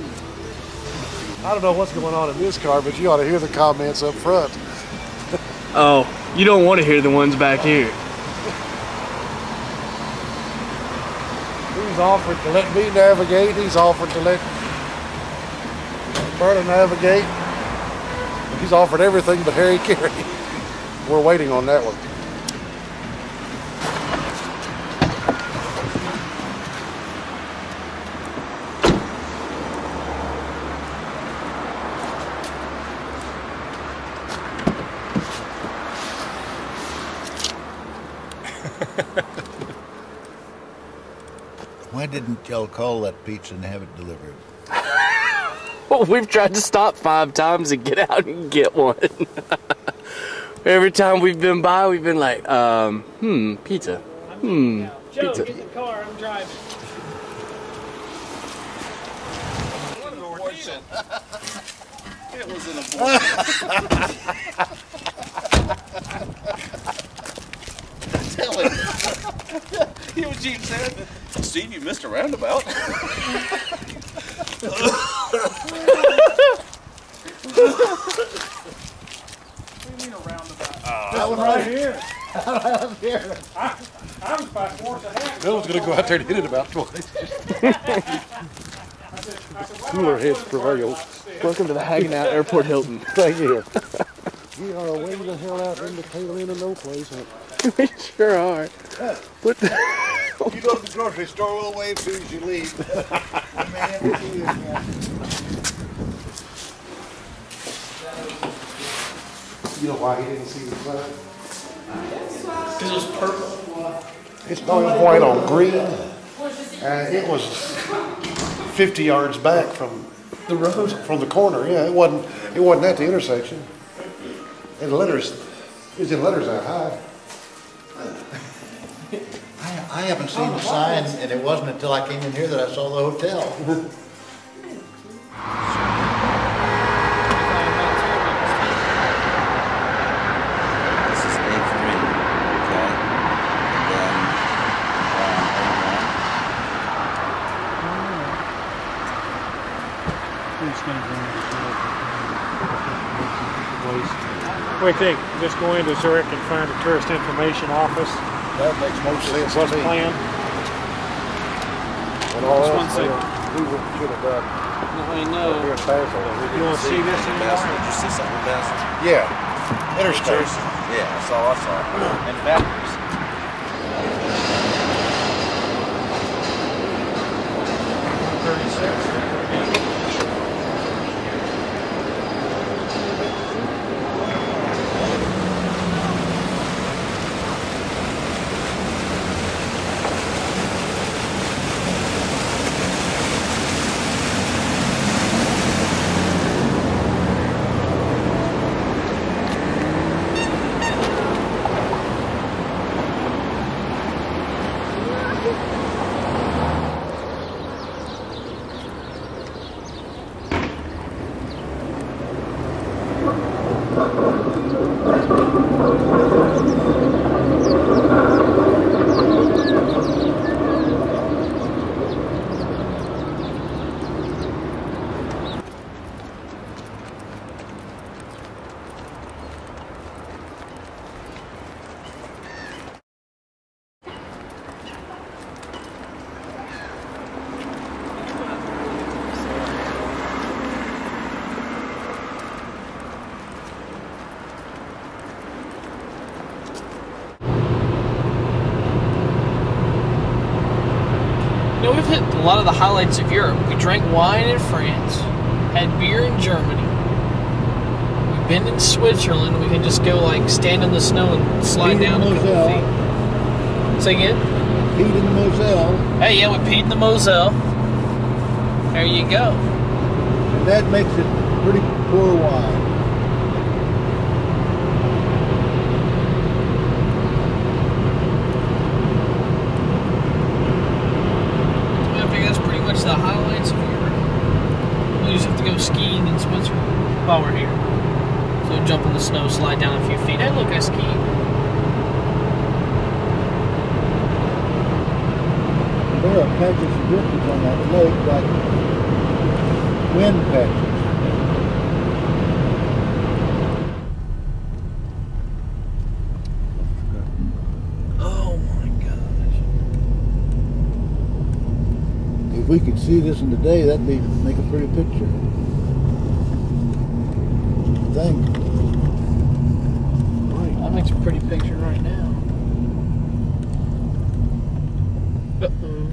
I don't know what's going on in this car, but you ought to hear the comments up front. Oh, you don't want to hear the ones back here. He's offered to let me navigate. He's offered to let Berta navigate. He's offered everything but Harry Carey. We're waiting on that one. Why didn't y'all call that pizza and have it delivered? Well, we've tried to stop 5 times and get out and get one. Every time we've been by, we've been like, pizza. Joe, Pizza. get in the car, I'm driving. It was an abortion. Tell him. Eugene said, Steve, you missed a roundabout. That one right here. I was by force of habit. Bill's going to go out there and hit it about twice. Cooler heads prevail. Welcome to the Hanging Out Airport Hilton. Thank you. We are way the hell out in the tail end of no place. We sure are. What the? You go to the grocery store, we'll wave as soon as you leave. You know why he didn't see the sign? Because it was purple. It's going white on green, and it was 50 yards back from The road? From the corner. Yeah, it wasn't at the intersection. And the letters, it was in letters that high. I haven't seen the sign, and it wasn't until I came in here that I saw the hotel. What do you think? Just go into Zurich and find a tourist information office. That makes most sense. What's the plan? When all This else one's failed, we should have done I know. here in Basil. You want to see this anymore? Did you see something with Basil? Yeah, interstate. Yeah, I saw. And backwards. 36. lot of the highlights of Europe. We drank wine in France, had beer in Germany. We've been in Switzerland. We can just go like stand in the snow and slide down a couple feet. Say again? Peed in the Moselle. Hey, yeah, we peed in the Moselle. There you go. And that makes it pretty poor wine. I think that's pretty much the highlights of Europe. We just have to go skiing in Switzerland while we're here. So jump in the snow, slide down a few feet. Hey, look, I skied. There are patches of drifters on that lake, like wind patches. Oh my gosh. If we could see this in the day, that'd make a pretty picture. I think. That makes a pretty picture right now. Uh-oh.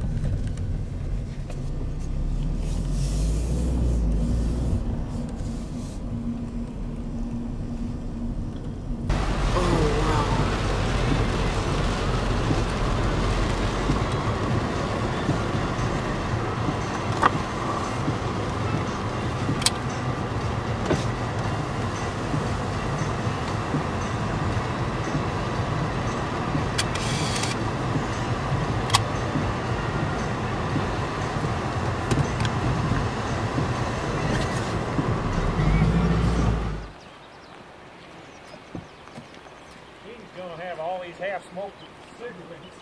Half-smoked cigarettes.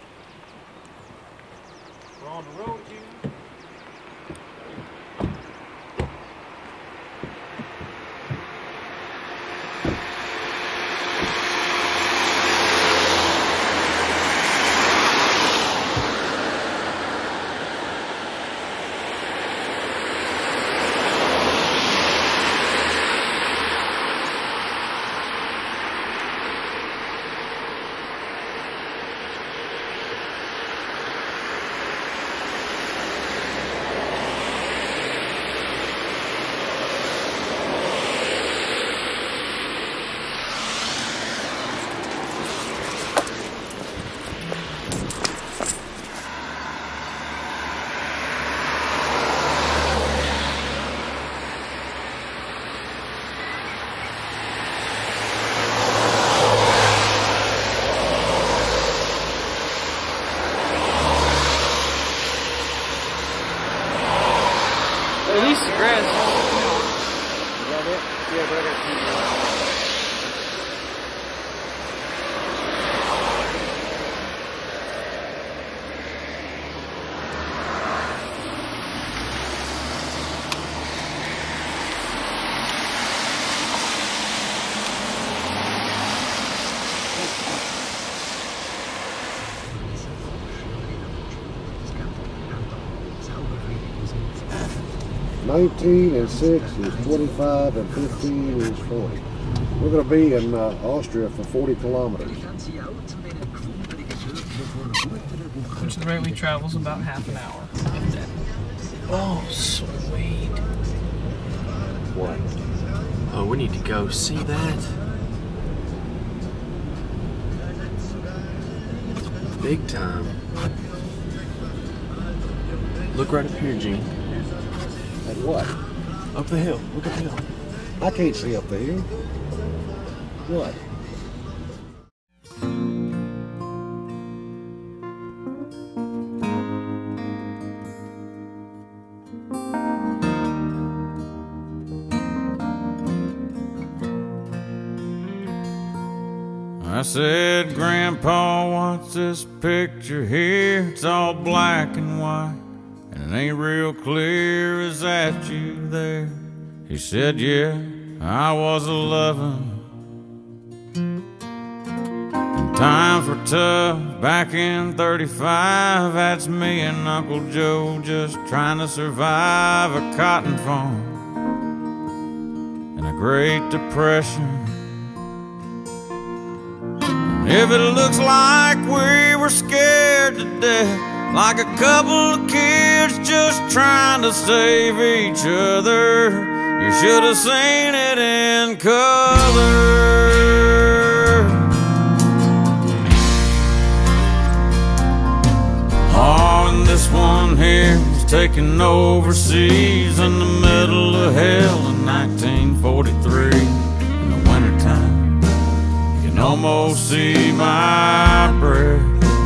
We're on the road, Gene. At least the grass. Is that it? Yeah, that is. $19 and $6 is $25 and $15 is $40. We're going to be in Austria for 40 kilometers. Which the rate we travel is about half an hour. Oh, sweet. What? Oh, we need to go see that. Big time. Look right up here, Gene. At what? Up the hill. Look up the hill. I can't see up there. What? I said, Grandpa, what's this picture here? It's all black and white, and it ain't real clear. Is that you there? He said, yeah, I was 11. And times were tough back in 35. That's me and Uncle Joe just trying to survive a cotton farm and a Great Depression. If it looks like we were scared to death, like a couple of kids just trying to save each other. You should have seen it in color. Oh, and this one here was taken overseas in the middle of hell in 1943. In the wintertime, you can almost see my breath.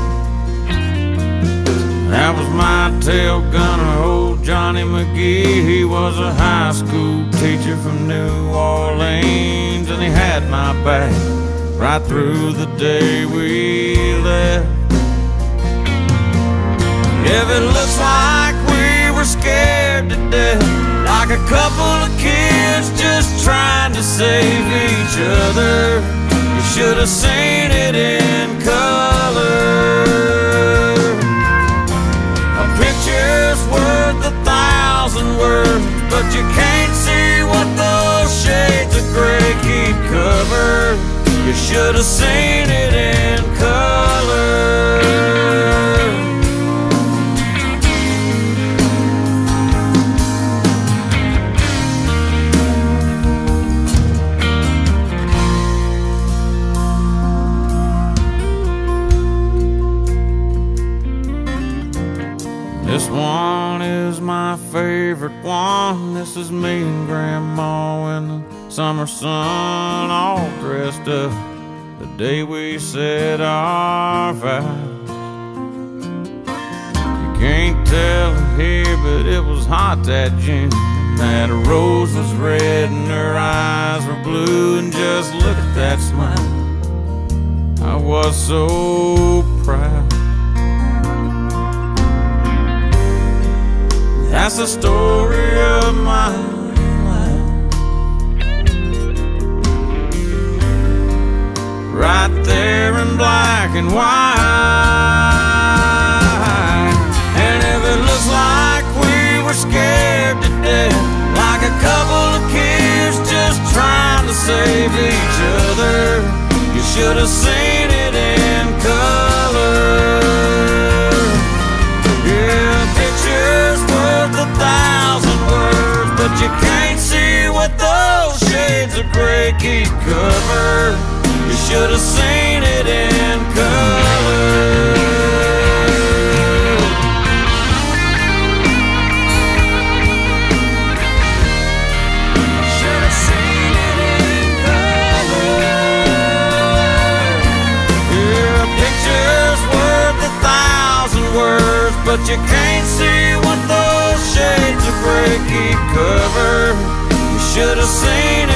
That was my tail gunner, old Johnny McGee. He was a high school teacher from New Orleans, and he had my back right through the day we left. If it looks like we were scared to death, like a couple of kids just trying to save each other, you should have seen it in color. A picture's worth 1,000 words, but you can't see what those shades of gray keep covered. You should have seen it in color. This one is my favorite one. This is me and Grandma in the summer sun, all dressed up the day we said our vows. You can't tell it here, but it was hot that June. That rose was red and her eyes were blue, and just look at that smile. I was so proud. That's the story of my life, right there in black and white. And if it looks like we were scared to death, like a couple of kids just trying to save each other, you should have seen it in color. Yeah, pictures worth 1,000 words, but you can't see what those shades of gray keep covered. You should have seen it in color. Should have seen it in color. Yeah, pictures worth 1,000 words, but you can't see what those shades of gray keep covered. You should have seen